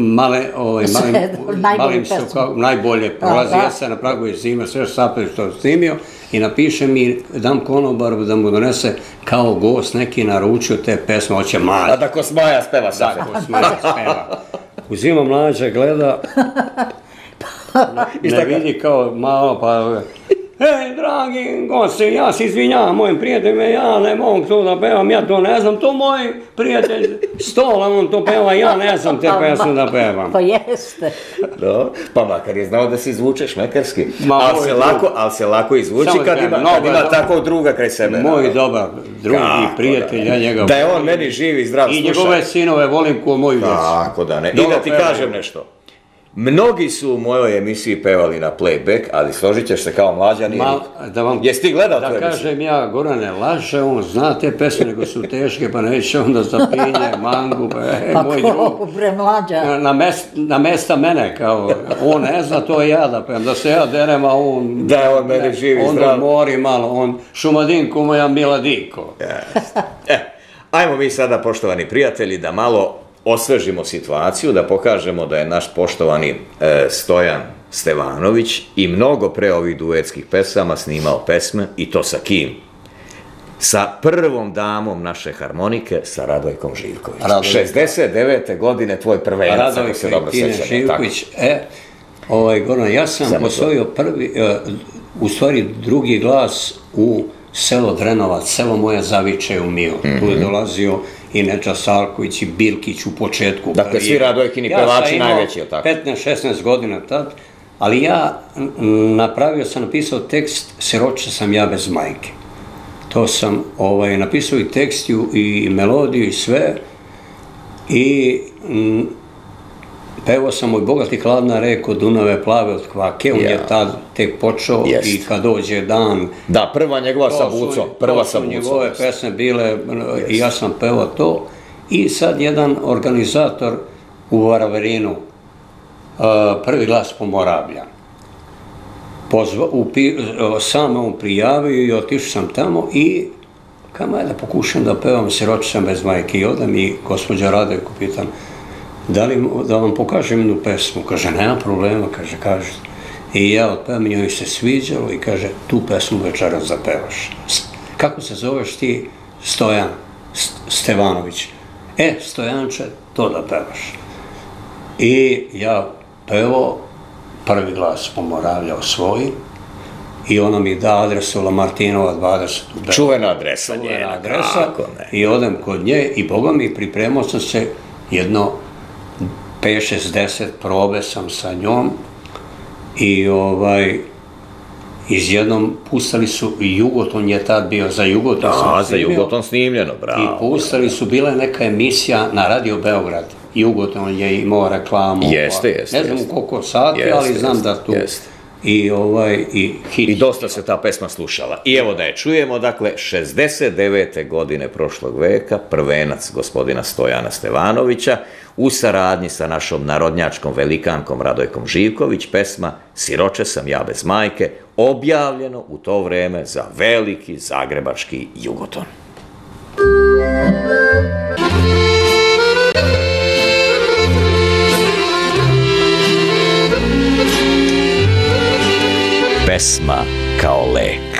najbolje prolazi jesen, na pragu je zima, sve Safet što snimio i napišem i dam konobaru da mu donese kao gost neki naručio te pesme, hoće Mlađa. A da Kosmajac peva Safet. Da, Kosmajac peva. Uzima Mlađa, gleda, ne vidi kao malo, pa dragi gosti, ja se izvinjavam mojim prijateljima, ja ne mogu to da pevam, ja to ne znam, to moj prijatelj Stola, on to peva, ja ne znam te pesmu da pevam. Pa jeste. No, pa makar je znao da se izvučeš mekarski, ali se lako izvuči kad ima takvog druga kraj sebe. Moj dobar drug i prijatelj, ja njega... Da je on meni živ i zdrav slušaj. I njegove sinove volim ko moju djecu. Tako da ne. I da ti kažem nešto. Mnogi su u mojoj emisiji pevali na playback, ali složit ćeš se kao Mlađan i... Jesi ti gledao tu emisiju? Da kažem ja, Gorane, laže, on zna te pesme, nego su teške, pa neće onda zapinje, mangu, pa moj drug. Bre, Mlađa. Na mesta mene, kao, on ne zna, to ja da pevam, da se ja derem, a on... Da je on meni živi zdrav. On mori malo, on šumadinku moja Miladiko. Ajmo mi sada, poštovani prijatelji, da malo osvežimo situaciju, da pokažemo da je naš poštovani Stojan Stevanović i mnogo pre ovih duetskih pesama snimao pesme, i to sa kim? Sa prvom damom naše harmonike, sa Radojkom Živković. 69. godine tvoj prvenac, ako se dobro sećamo. Radojka Živković, Goran, ja sam osvojio prvi, u stvari drugi glas u selo Drenovac, selo moje Zaviče u Mio. Tu je dolazio i Neča Salković i Bilkić u početku. Dakle, svi Radojkini pevači najveći, je tako? Ja sam imao 15-16 godina tad, ali ja napisao tekst Siroče sam ja bez majke. To sam napisao i tekst i melodiju i sve, i pevao sam Moj bogati hladna reko, Dunave plave od kvake, on je tad tek počeo i kad dođe dan... Da, prva njegova sa Bucom, prva sa Bucom. Njegove pesme bile i ja sam pevao to, i sad jedan organizator u Varaverinu, Prvi glas Pomoravlja, sam on prijavio i otišao sam tamo i kama je da pokušam da pevam Siroče sam bez majke, i odem i gospođa Radojku pitam da vam pokažem jednu pesmu, kaže nema problema, kaže, i ja otpevam, njoj se sviđalo i kaže tu pesmu večeras zapevaš. Kako se zoveš ti? Stojan Stevanović. Stojanče, to da pevaš. I ja pevao Prvi glas Pomoravlja osvoji, i ona mi da adresu Lamartinova 20. Čuvena adresa njena. I odem kod nje i boga mi pripremao sam se jedno 5-6-10 probe sam sa njom, i izjednom pustali su, i Jugoton je tad bio, za Jugoton sam snimio. Za Jugoton snimljeno, bravo. I pustali su, bila je neka emisija na Radio Beograd, Jugoton je imao reklamu. Jeste. Ne znam u koliko sati, ali znam da tu... I dosta se ta pesma slušala. I evo da je čujemo, dakle, 69. godine prošlog veka, prvenac gospodina Stojana Stevanovića, u saradnji sa našom narodnjačkom velikankom Radojkom Živković, pesma Siroče sam ja bez majke, objavljeno u to vreme za veliki zagrebački Jugoton. Pesma kao lek.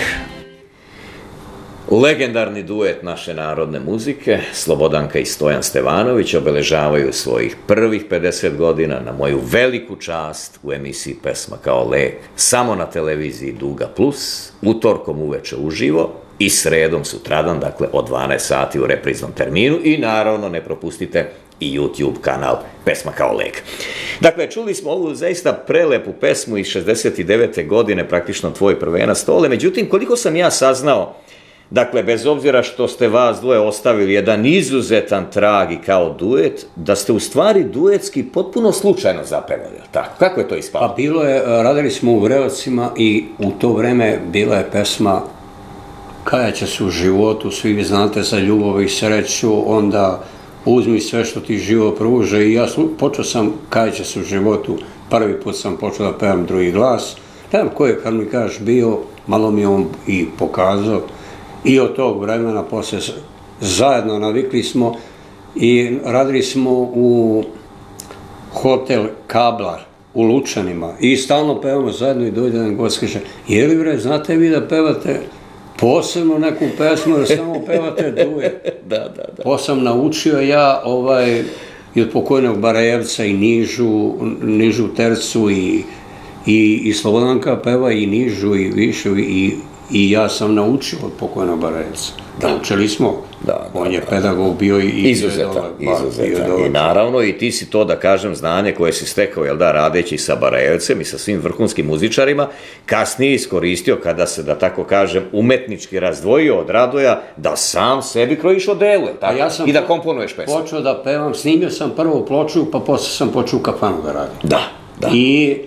Legendarni duet naše narodne muzike, Slobodanka i Stojan Stevanović, obeležavaju svojih prvih 50 godina na moju veliku čast u emisiji Pesma kao lek, samo na televiziji Duga Plus, utorkom uveče uživo i sredom sutradan, dakle od 12 sati u repriznom terminu, i naravno ne propustite i YouTube kanal Pesma kao lek. Dakle, čuli smo ovu zaista prelepu pesmu iz 69. godine, praktično tvoj prvenac Stole, međutim, koliko sam ja saznao, dakle, bez obzira što ste vas dvoje ostavili jedan izuzetan trag i kao duet, da ste u stvari duetski potpuno slučajno zapevali, tako? Kako je to ispalo? Pa bilo je, radili smo u Vreocima i u to vreme bila je pesma Kajaće se u životu, svi vi znate za ljubav i sreću, onda uzmi sve što ti život pruže, i ja počeo sam Kajaće se u životu, prvi put sam počeo da pevam drugi glas, ne znam ko je, kad mi kažeš bio, malo mi on i pokazao, i od tog vremena posle zajedno navikli smo i radili smo u hotel Kablar u Lučanima i stalno pevamo zajedno, i dođe jedan gost kaže, je li bre, znate vi da pevate posebno neku pesmu, jer samo pevate duet. Da. Pa sam naučio ja i od pokojnog Barajevca i Nižu Tercu I Slobodanka peva i nižu i višu i ja sam naučio od pokojnog Barajevca. Naučili smo. On je pedagog bio i izuzetan. I naravno i ti si to, da kažem, znanje koje si stekao, jel da, radeći sa Barajevcem i sa svim vrhunskim muzičarima, kasnije iskoristio kada se, da tako kažem, umetnički razdvojio od Radoja, da sam sebi krojiš odelu, i da komponuješ pesmu. Ja sam počeo da pevam, snimio sam prvu ploču, pa posle sam počeo u kafanu da radim. Da. I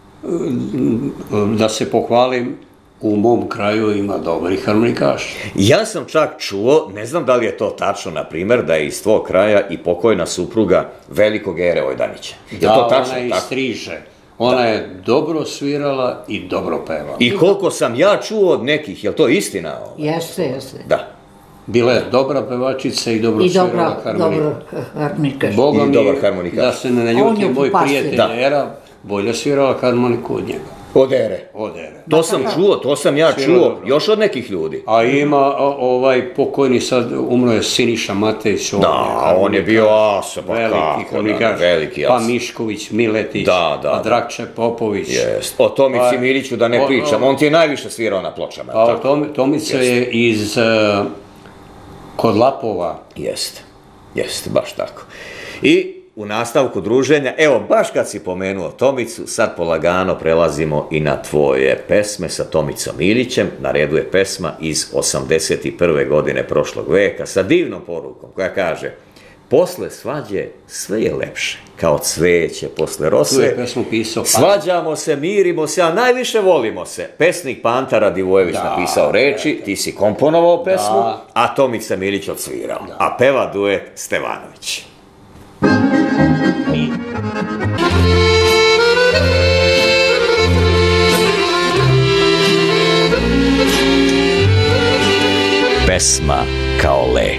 da se pohvalim, u mom kraju ima dobrih harmonikaša. Ja sam čak čuo, ne znam da li je to tačno, na primjer, da je iz tvog kraja i pokojna supruga velikog Ere Ojdanića. Da, ona je iz Striže. Ona je dobro svirala i dobro pevala. I koliko sam ja čuo od nekih, je li to istina? Jeste. Da. Bila je dobra pevačica i dobro svirala harmonikaš. Boga mi, da se ne naljuti moj prijatelj Era, bolje svirala harmoniku od njega. Od Ere. To sam ja čuo, još od nekih ljudi. A ima ovaj pokojni sad, umro je Siniša Matejić. Da, on je bio as, veliki as. Pa Mišković, Miletić, pa Drakče Popović. O Tomici Miliću da ne pričam, on ti je najviše svirao na pločama. Pa Tomica je iz kod Lapova. Jeste, baš tako. I u nastavku druženja, evo, baš kad si pomenuo Tomicu, sad polagano prelazimo i na tvoje pesme sa Tomicom Ilićem. Na redu je pesma iz 81. godine prošlog veka sa divnom porukom koja kaže: posle svađe sve je lepše, kao cveće posle rose. Tu je pesmu pisao. Svađamo se, mirimo se, a najviše volimo se. Pesnik Panta Radivojević napisao reči, ti si komponovao pesmu, a Tomica Milić odsvirao. A peva duet Stevanović. Pesma kao lek.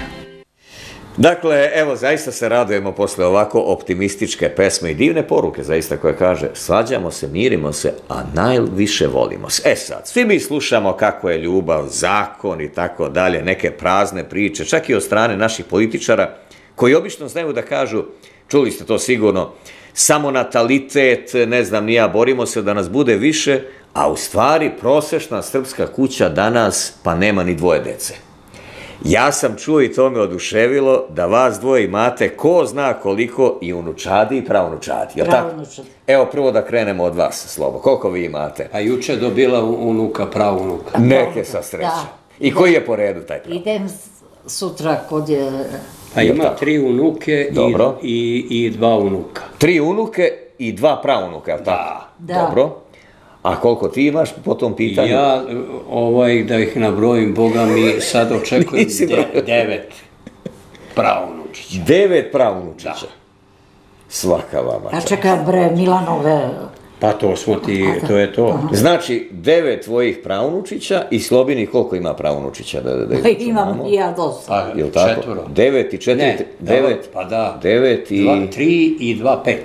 Dakle, evo, zaista se radujemo posle ovako optimističke pesme i divne poruke, zaista, koja kaže: svađamo se, mirimo se, a najviše volimo se. E sad, svi mi slušamo kako je ljubav, zakon i tako dalje, neke prazne priče, čak i od strane naših političara, koji obično znaju da kažu, čuli ste to sigurno, samo natalitet, ne znam ni ja, borimo se da nas bude više, a u stvari prosečna srpska kuća danas pa nema ni dvoje dece. Ja sam čuo i to me oduševilo da vas dvoje imate ko zna koliko i unučadi i pravunučadi. Evo, prvo da krenemo od vas, Slobo. Koliko vi imate? A juče je dobila unuka, pravunuka. Neke sa sreća. I koji je po redu taj prav? Idem sutra kod je... A ima 3 unuke i 2 unuka. 3 unuke i 2 pravunuka, je li tako? Da. Dobro. A koliko ti imaš po tom pitanju? Ja, da ih nabrojim, Boga mi, sad očekujem 9 pravunučića. 9 pravunučića? Svaka vama. Ja čekam, bre, Milanove... Pa to smo ti, to je to. Znači, 9 tvojih pravunučića i Slobini koliko ima pravunučića? Imam i ja dosta. 4. 9 i 4? Ne, 9, pa da. 9 i... 3 i 2, 5.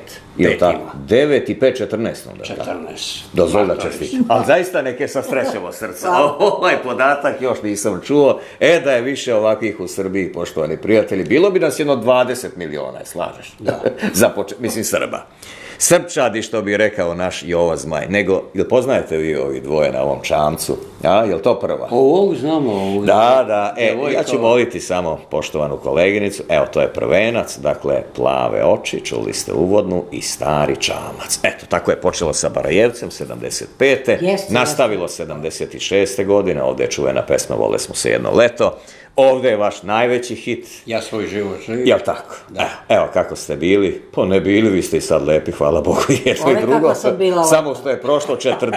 9 i 5, 14. 14. Dozvoli da čestitim. Ali zaista neke sa srećemo srca. Ovaj podatak još nisam čuo. Da je više ovakvih u Srbiji, poštovani prijatelji, bilo bi nas jedno 20 miliona, slažeš? Da. Mislim, Srba. Srpčadi, što bi rekao naš Jovo Zmaj. Nego, jel poznajete vi ovi dvoje na ovom čamcu? Jel to prva? Ovo znamo. Da. Ja ću moliti samo poštovanu koleginicu. Evo, to je prvenac, dakle, plave oči, čuli ste uvodnu, i stari čamac. Eto, tako je počelo sa Barajevcem, 75. Nastavilo 76. godine, ovde je čuvena pesma Vole smo se jedno leto. Ovde je vaš najveći hit. Ja svoj život živim. Jel' tako? Evo kako ste bili. Pa ne bili, vi ste i sad lepi, hvala Bogu, jedno i drugo. Samo što je prošlo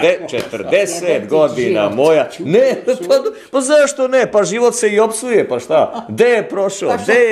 40 godina moja. Ne, pa zašto ne? Pa život se i opsuje, pa šta? Gde je prošao?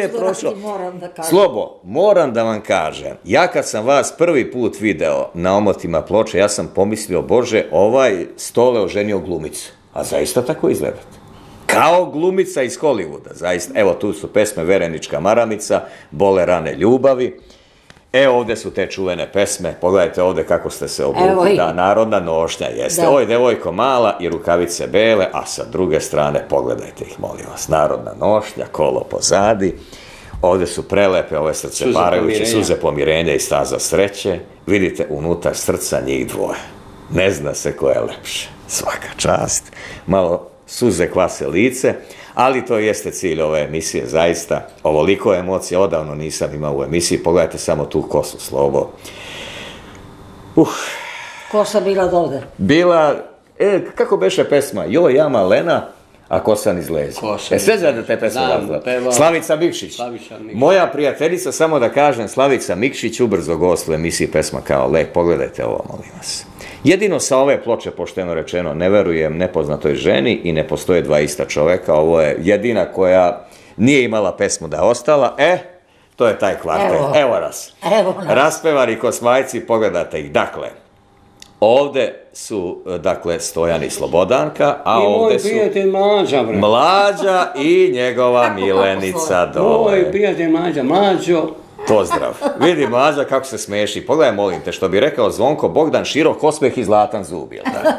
Slobo, moram da vam kažem, ja kad sam vas prvi put video na omotima ploče, ja sam pomislio, Bože, ovaj Stole oženio glumicu. A zaista tako izgledate. Kao glumica iz Hollywooda, zaista. Evo, tu su pesme Verenička maramica, Bole rane ljubavi. Ovde su te čuvene pesme, pogledajte ovde kako ste se obukli, da, Narodna nošnja, jeste. Ovo je Devojko mala i Rukavice bele, a sa druge strane, pogledajte ih, molim vas, Narodna nošnja, Kolo pozadi. Ovde su prelepe ove srce parajuće, Suze pomirenja i Staza sreće. Vidite, unutar srca njih dvoje. Ne zna se ko je lepše. Svaka čast. Malo suze kvase lice, ali to jeste cilj ove emisije, zaista. Ovoliko emocija odavno nisam imao u emisiji. Pogledajte samo tu kosu, Slobo. Kosa bila dovde? Bila, kako beše pesma? Joj, ja malena, a kosan iz leđa. Sve znate te pesme razgleda? Slavica Mikšić. Moja prijateljica, samo da kažem, Slavica Mikšić, ubrzo gost u emisiji Pesma kao lek. Pogledajte ovo, molim vas. Jedino sa ove ploče, pošteno rečeno, ne verujem nepoznatoj ženi i ne postoje dva ista čoveka. Ovo je jedina koja nije imala pesmu da je ostala. To je taj kvartet. Evo nas. Raspevani Kosmajci, pogledajte ih. Dakle, ovde su, dakle, Stojan i Slobodanka, a ovde su... I moj prijatelj Mlađa, bre. Mlađa i njegova Milenica dole. Moj prijatelj Mlađa, Mlađo. Pozdrav. Vidi Mlađa kako se smeši. Pogledaj, molim te, što bi rekao Zvonko Bogdan, širok osmeh i zlatan zub.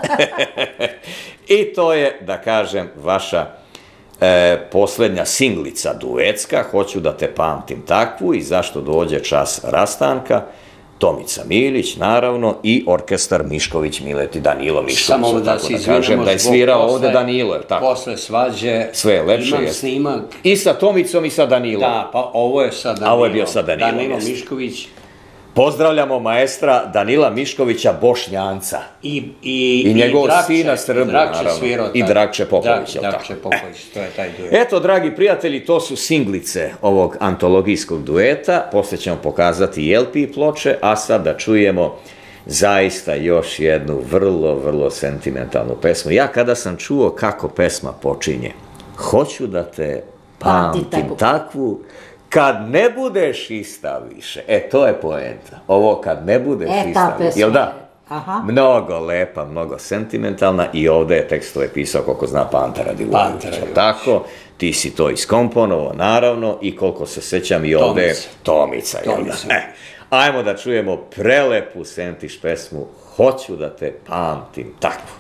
I to je, da kažem, vaša poslednja singlica duetska, Hoću da te pamtim takvu, i Zašto dođe čas rastanka, Tomica Milić, naravno, i orkestar Mišković Mileti, Danilo Mišković. Samo da se izvinemo, da je svirao ovde Danilo, je li tako? Posle svađe, sve je lepše, imam snimak. I sa Tomicom i sa Danilom. Da, pa ovo je sa Danilom. A ovo je bio sa Danilom. Danilo Mišković. Pozdravljamo maestra Danila Miškovića, Bošnjanca. I njegov sina Srbu, naravno. I Drakče Popović. Drakče Popović, to je taj duet. Eto, dragi prijatelji, to su singlice ovog antologijskog dueta. Posle ćemo pokazati i LP ploče, a sad da čujemo zaista još jednu vrlo, vrlo sentimentalnu pesmu. Ja kada sam čuo kako pesma počinje, Hoću da te pamtim takvu, kad ne budeš ista više. To je poenta. Ovo kad ne budeš ista više. Jel da? Mnogo lepa, mnogo sentimentalna, i ovde je tekstove pisao, koliko zna, Panta Radivojević. Tako, ti si to iskomponovao, naravno, i koliko se sećam i ovde je Tomica. Ajmo da čujemo prelepu sentiš pesmu Hoću da te pamtim takvu.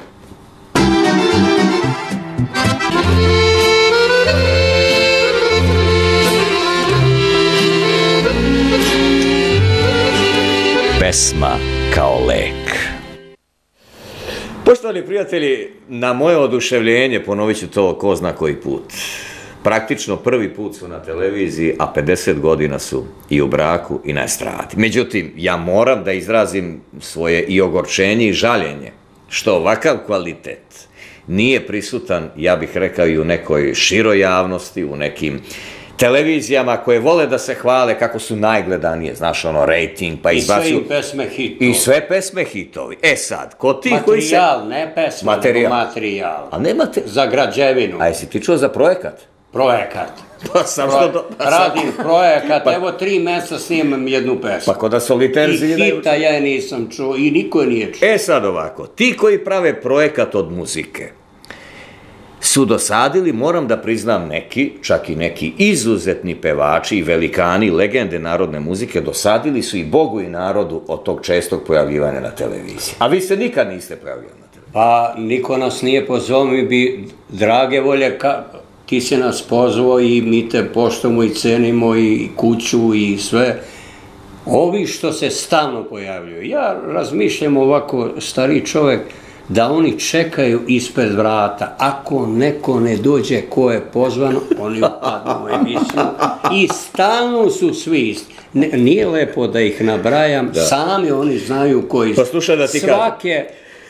Pesma kao lek. Poštovani prijatelji, na moje oduševljenje, ponovit ću to ko zna koji put, praktično prvi put su na televiziji, a 50 godina su i u braku i na estradi. Međutim, ja moram da izrazim svoje i ogorčenje i žaljenje, što ovakav kvalitet nije prisutan, ja bih rekao, i u nekoj široj javnosti, u nekim televizijama koje vole da se hvale kako su najgledanije, znaš, ono, rejting, pa izbacuju... I sve pesme hitovi. I sve pesme hitovi. Sad, ko ti koji se... Materijal, ne pesma, nego materijal. A nemate... Za građevinu. A jesi ti čuo za projekat? Projekat. Pa sam što... Radim projekat, evo 3 meseca snimam jednu pesmu. Pa kod da soliter zidaju... I hita ja je nisam čuo, i niko je nije čuo. Sad ovako, ti koji prave projekat od muzike su dosadili, moram da priznam, neki, čak i neki izuzetni pevači i velikani, legende narodne muzike, dosadili su i Bogu i narodu od tog čestog pojavljivanja na televiziji. A vi se nikad niste pojavljali na televiziji. Pa, niko nas nije pozvao, mi bi, drage volje, ti si nas pozvao i mi te poštujemo i cenimo i kuću i sve. Ovi što se stalno pojavljuju, ja razmišljam ovako, stari čovek, da oni čekaju ispred vrata. Ako neko ne dođe ko je pozvan, oni upadnu u emisiju i stalno su svi isti. Nije lepo da ih nabrajam, sami oni znaju koji su. Pa slušaj da ti kažem.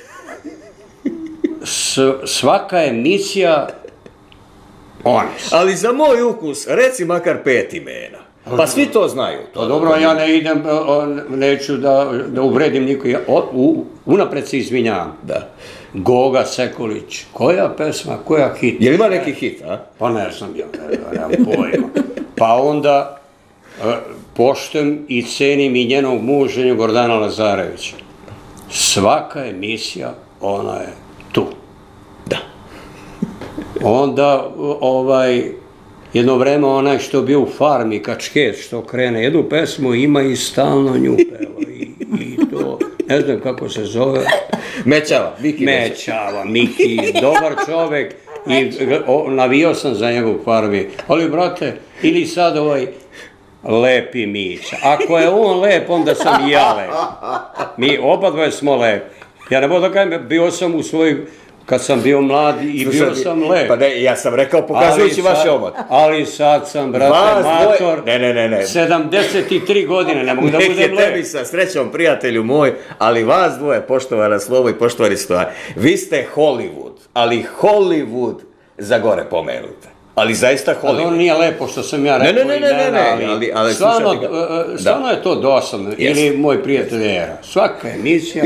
Svaka emisija, oni su. Ali za moj ukus, reci makar 5 imena. Pa svi to znaju. Dobro, ja ne idem, neću da uvredim niko. Unapred se izvinjam. Da. Goga Sekulić. Koja pesma, koja hit? Je li ima neki hit, a? Pa ne znam, ja nemam pojma. Pa onda poštujem i cenim i njenog muženja Gordana Lazarevića. Svaka emisija, ona je tu. Da. Onda, jedno vreme onaj što bio u Farmi, Kačket, što krene jednu pesmu, ima i stalno nju peva. I to, ne znam kako se zove. Mećava, Miki. Mećava, Miki, dobar čovek. I navio sam za njegov Farmi. Ali, brate, ili sad Lepi Mića. Ako je on lep, onda sam i ja lep. Mi oba dvoje smo lepi. Ja ne mogu da kažem, bio sam u svojoj, kad sam bio mlad i bio sam lep. Pa ne, ja sam rekao pokazujući vaš omot. Ali sad sam, brate, mator, 73 godine, ne mogu da budem lep. Tebi sa srećom, prijatelju moj, ali vas dvoje, poštovana Slobo i poštovani Stojan, vi ste Hollywood, ali Hollywood za gore pomenute. Ali zaista Hollywood. Ali on nije lepo što sam ja rekao ne, ali stvarno je to dosadno. Ili moj prijatelj Era. Svaka emisija,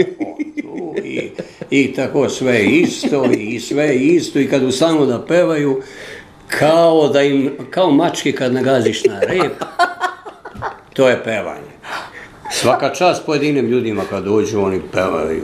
i tako sve isto, i sve isto, i kad ustanu da pevaju, kao mačke kad nagaziš na rep, to je pevanje. Svaka čast pojedinim ljudima kad dođu, oni pevaju.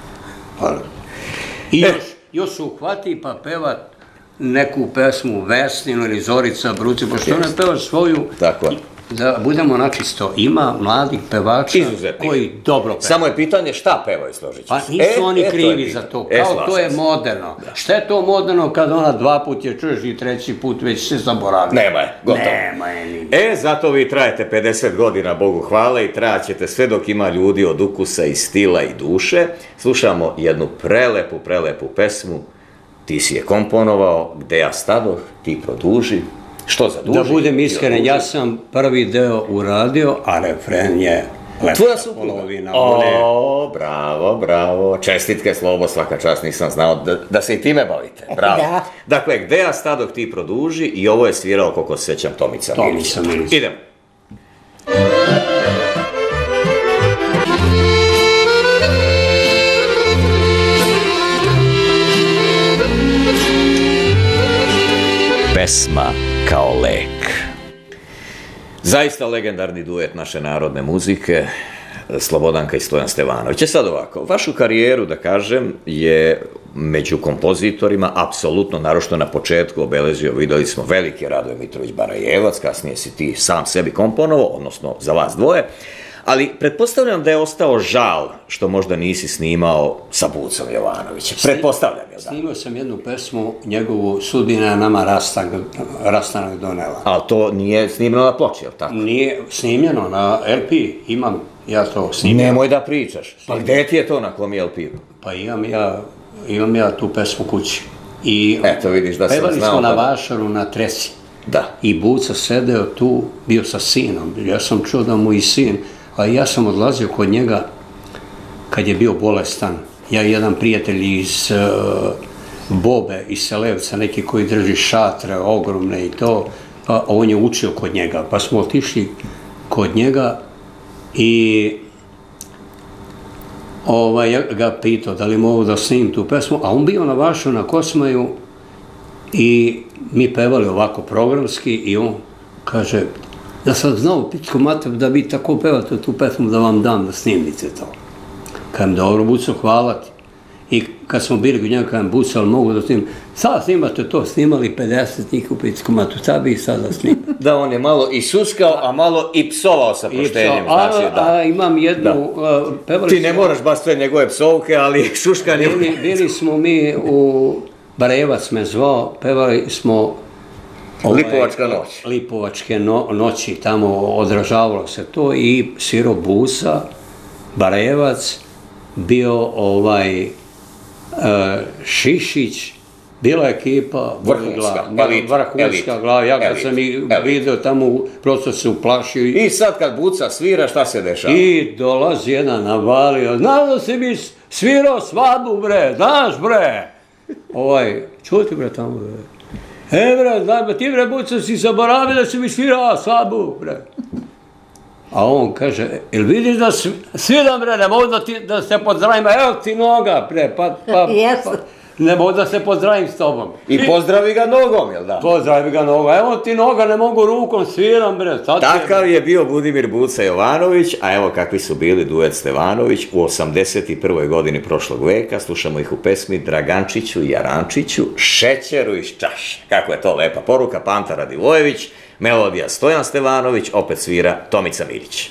I još se uhvati pa peva neku pesmu Vesninu ili Zorica Bruci, pošto ona peva svoju, da budemo načisto, ima mladih pevača koji dobro pevaju. Samo je pitanje šta pevaju, složit ću se. Pa nisu oni krivi za to, kao to je moderno. Šta je to moderno kad ona 2 put je čuješ i 3. put već se zaboravlja? Nema je, gotovo. Nema je ni. Zato vi trajete 50 godina, Bogu hvala, i trajaćete sve dok ima ljudi od ukusa i stila i duše. Slušamo jednu prelepu pesmu. Ti si je komponovao, Gde ja stadoh, ti produži. Što zaduži? Da budem iskren, ja sam prvi deo uradio, a refren je tvoja polovina. O, bravo. Čestitke, Slobo, svaka čast, nisam znao da se i time bavite. Bravo. Dakle, Gde ja stadoh, ti produži, i ovo je svirao, koliko se sjećam, Tomica Milić. Idemo. Pesma kao lek. Zaista legendarni duet naše narodne muzike, Slobodanka i Stojan Stevanović. Sad ovako, vašu karijeru, da kažem, je među kompozitorima, apsolutno, naročito na početku, obeležio, videli smo, veliki Radoje Mitrović Barajevac, kasnije si ti sam sebi komponovao, odnosno za vas dvoje, ali pretpostavljam da je ostao žal što možda nisi snimao sa Bucom Jovanovićem. Pretpostavljam je da. Snimao sam jednu pesmu, njegovu Sudbina je nama rastanak donela. Ali to nije snimljeno na ploči, je li tako? Nije snimljeno na LP, imam ja to snimljeno. Nemoj da pričaš. Pa gde ti je to, na kom je LP? Pa imam ja tu pesmu kući. Eto vidiš da sam znao. Pevali smo na Vašaru na Tresi. Da. I Buca sedeo tu, bio sa sinom. Ja sam čuo da mu i sin, a ja sam odlazio kod njega kad je bio bolestan. Ja i jedan prijatelj iz Bobe, iz Selevca, neki koji drži šatre ogromne i to, on je učio kod njega. Pa smo otišli kod njega i ja ga pitao da li mogu da snimim tu pesmu, a on bio na Vašu, na Kosmaju, i mi pevali ovako programski i on kaže, da sam znao, pičko mater, da vi tako pevate tu pesmu, da vam dam da snimite to. Kajem, dobro, Buco, hvala ti. I kad smo bili kod njega, kajem, Buco, ali mogu da snimim, sad snimate to, snimali 50 njih u pičko mater, sad bi i sad da snimim. Da, on je malo i suskao, a malo i psovao sa proštenjem. A imam jednu, ti ne moraš baš sve njegove psovke, ali šuškanje. Bili smo mi u Barajevac me zvao, pevali smo Lipovačka noć. Lipovačke noći, tamo odražavalo se to i svirao Busa, Barajevac, bio Šišić, bila ekipa vrhunska glava, ja kad sam ih vidio tamo, prosto se uplašio. I sad kad Buca svira, šta se dešava? I dolazi jedan navalio, znaš da si mi svirao svadbu, bre, znaš, bre. Čuti, bre, tamo, bre. Bre, ti, bre, Buca, si zaboravio da si mi svirao svadbu, bre. A on kaže, jel vidiš da sviram, bre, ne mogu da se pozdravim, evo ti noga, bre, ne mogu da se pozdravim s tobom. I pozdravi ga nogom, jel da? Pozdravi ga nogom, evo ti noga, ne mogu rukom, sviram, bre. Takav je bio Budimir Buca Jovanović, a evo kakvi su bili duet Stevanović u 81. godini prošlog veka. Slušamo ih u pesmi Dragančiću i Jarančiću, Šećeru iz čaše. Kako je to lepa poruka, Panta Radivojević, melodija Stojan Stevanović, opet svira Tomica Milić.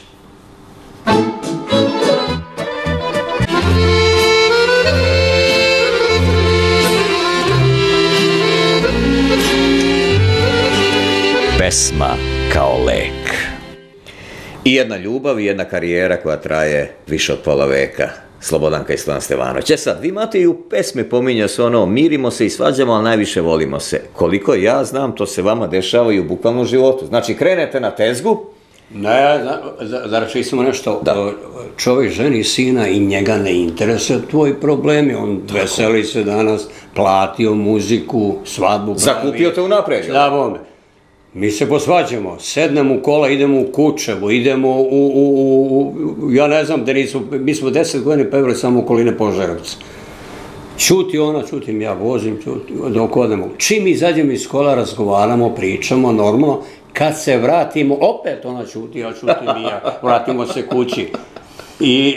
Pesma kao lek. I jedna ljubav i jedna karijera koja traje više od pola veka. Slobodanka i Slobodan Stevanović. Sad, vi imate i u pesmi pominja se ono, mirimo se i svađamo, ali najviše volimo se. Koliko ja znam, to se vama dešava i u bukvalnom životu. Znači, krenete na tezgu. Ne, da rečimo nešto, čovjek ženi sina i njega ne interesuje tvoji problemi, on veseli se danas, platio muziku, svadbu. Zakupio te unapred. Da, bome. Mi se posvađamo, sednemo u kola, idemo u Kučevo, idemo ja ne znam, mi smo 10 godina pevali samo okoline Požarevca. Čuti ona, čutim ja, vozim, dok odemo. Čim izađemo iz kola, razgovaramo, pričamo, normalno, kad se vratimo, opet ona čuti, ja čutim i ja, vratimo se kući. I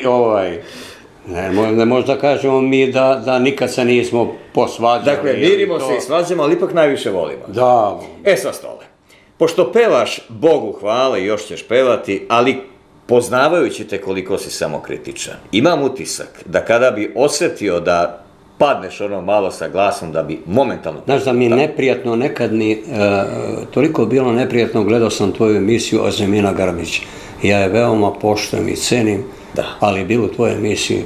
ne možda kažemo mi da nikad se nismo posvađali. Dakle, mirimo se i svađamo, ali ipak najviše volimo. Da. Sad Stole, pošto pevaš Bogu hvala i još ćeš pevati, ali poznavajući te koliko si samokritičan, imam utisak da kada bi osjetio da padneš ono malo sa glasom, da bi momentalno... Znaš da mi je neprijatno, nekad mi toliko bilo neprijatno, gledao sam tvoju emisiju o Zemina Garbić. Ja je veoma poštujem i cenim, ali je bilo u tvojoj emisiji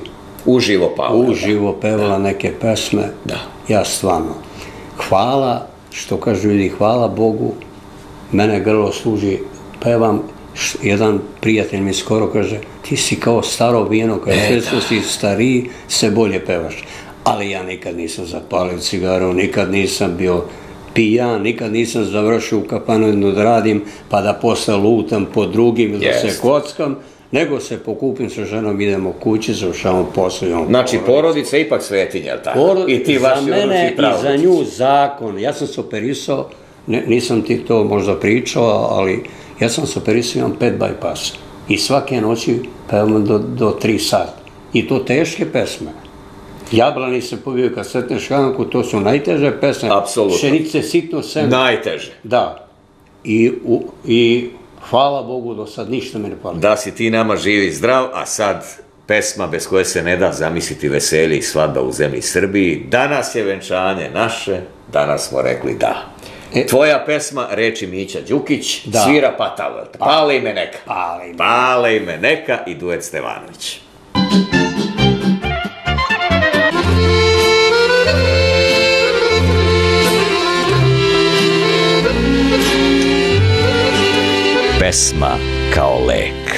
uživo pevala neke pesme. Ja stvarno. Hvala, što kažu ljudi, hvala Bogu, mene grlo služi, pevam. Jedan prijatelj mi skoro kaže, ti si kao staro vino, kada što si stariji, sve bolje pevaš. Ali ja nikad nisam zapalio cigaru, nikad nisam bio pijan, nikad nisam završio u kafanu da radim, pa da posle lutam po drugim ili da se kockam, nego se pokupim sa ženom, idemo kući, završavamo posle. Znači, porodica je ipak svetinja, je li tako? I ti vaši za mene i za nju zakon. Ja sam se operisao, nisam ti to možda pričao, ali ja sam se operisao, imam 5 bypassa. I svake noći pevam do 3 sata. I to teške pesme. Jablani se pobiju kad sretneš Janku, to su najteže pesme. Apsolutno. Pšenice sitno sem. Najteže. Da. I hvala Bogu, do sad ništa me ne pali. Da si ti nama živ i zdrav, a sad pesma bez koje se ne da zamisliti veselje i svadba u zemlji Srbiji. Danas je venčanje naše, danas smo rekli da. Tvoja pesma, reči Mića Đukić, svira Patalo. Pale ime neka. Pale ime neka i duet Stevanović. Pesma kao lek.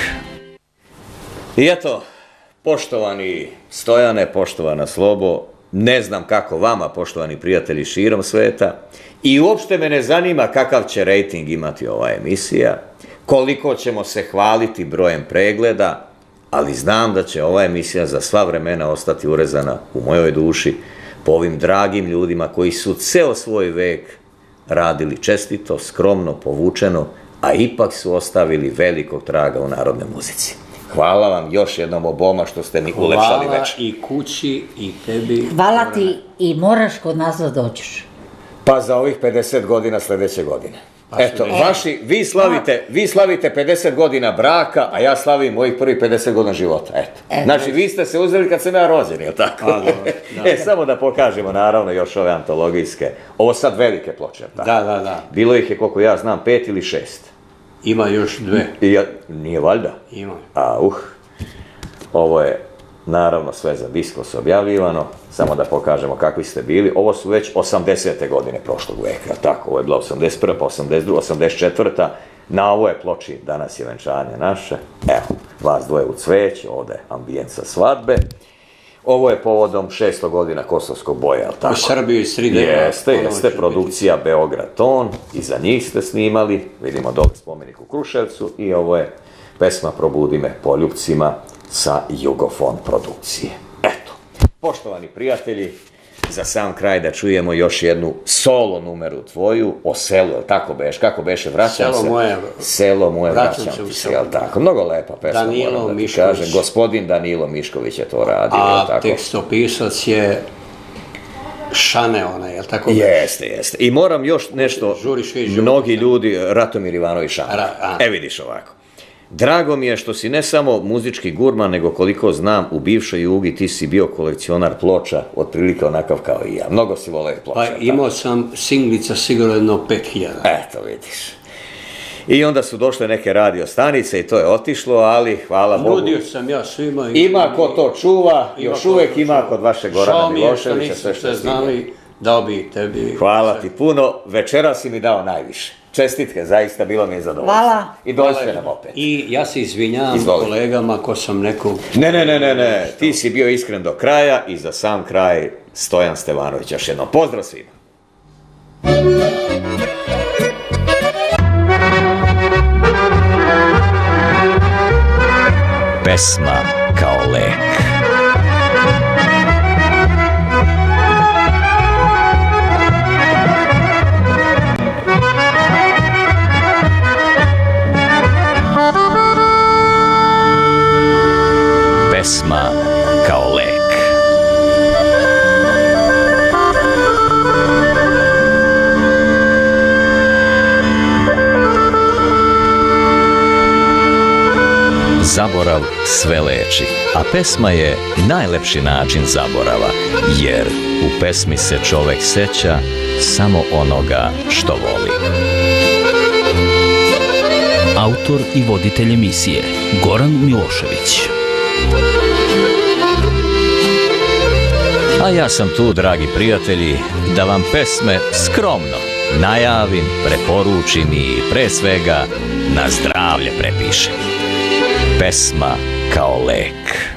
I eto, poštovani Stojane, poštovana Slobo, ne znam kako vama, poštovani prijatelji širom sveta, i uopšte me ne zanima kakav će rejting imati ova emisija, koliko ćemo se hvaliti brojem pregleda, ali znam da će ova emisija za sva vremena ostati urezana u mojoj duši po ovim dragim ljudima koji su ceo svoj vek radili čestito, skromno, povučeno, a ipak su ostavili velikog traga u narodnoj muzici. Hvala vam još jednom oboma što ste mi ulepšali večer. Hvala i kući i tebi. Hvala ti i moraš kod nas da dođeš. Pa za ovih 50 godina sljedeće godine. Eto, vi slavite 50 godina braka, a ja slavim mojih prvih 50 godina života. Eto. Znači, vi ste se uzeli kad sam ja rođen, je li tako? Samo da pokažemo, naravno, još ove antologijske. Ovo sad velike ploče, tako? Da. Bilo ih je, koliko ja znam, 5 ili 6. Ima još 2. Nije valjda? Ima. Ovo je naravno sve za Diskos objavljivano, samo da pokažemo kakvi ste bili. Ovo su već 80. godine prošlog veka, tako, ovo je bila 81. pa 82. 84. Na ovoj ploči danas je venčanje naše. Evo, vas dvoje u cveće, ovde ambijent sa svadbe. Ovo je povodom 600 godina Kosovskog boja, ali tako? U Srbiju i Srideva. Jeste, produkcija Beograd Ton, iza njih ste snimali, vidimo dole spomenik u Kruševcu, i ovo je pesma Probudi me poljupcima sa Jugofon produkcije. Eto, poštovani prijatelji, za sam kraj da čujemo još jednu solo numeru tvoju o selu, jel tako beš? Kako beše, vraćam se? Selo moje, vraćam ti se, jel tako? Mnogo lepa pesma, moram da ti kažem. Gospodin Danilo Mišković je to radio, jel tako? A tekstopisac je Šane ona, jel tako? Jeste. I moram još nešto, mnogi ljudi, Ratomir Ivanović Šane. Vidiš ovako. Drago mi je što si ne samo muzički gurman, nego koliko znam, u bivšoj Jugi ti si bio kolekcionar ploča, otprilike onakav kao i ja. Mnogo si voleo ploča. Pa imao sam singlica sigurno jedno 5000. Eto, vidiš. I onda su došle neke radio stanice i to je otišlo, ali hvala Bogu. Nudio sam ja svima. Ima ko to čuva, još uvek ima kod vaše Gorana Miloševića. Sve što znali, dao bi tebi. Hvala ti puno, večera si mi dao najviše. Čestitke, zaista bilo mi je zadovoljstvo. Hvala. I dođite nam opet. I ja se izvinjavam kolegama ko sam nekog... Ne, ti si bio iskren do kraja i za sam kraj Stojan Stevanović. Još jednom, pozdrav svima. Pesma kao lek. Pesma kao lek. Zaborav sve leči, a pesma je najlepši način zaborava, jer u pesmi se čovek seća samo onoga što voli. Autor i voditelj emisije Goran Milošević. A ja sam tu, dragi prijatelji, da vam pesme skromno najavim, preporučim i pre svega na zdravlje prepišem. Pesma kao lek.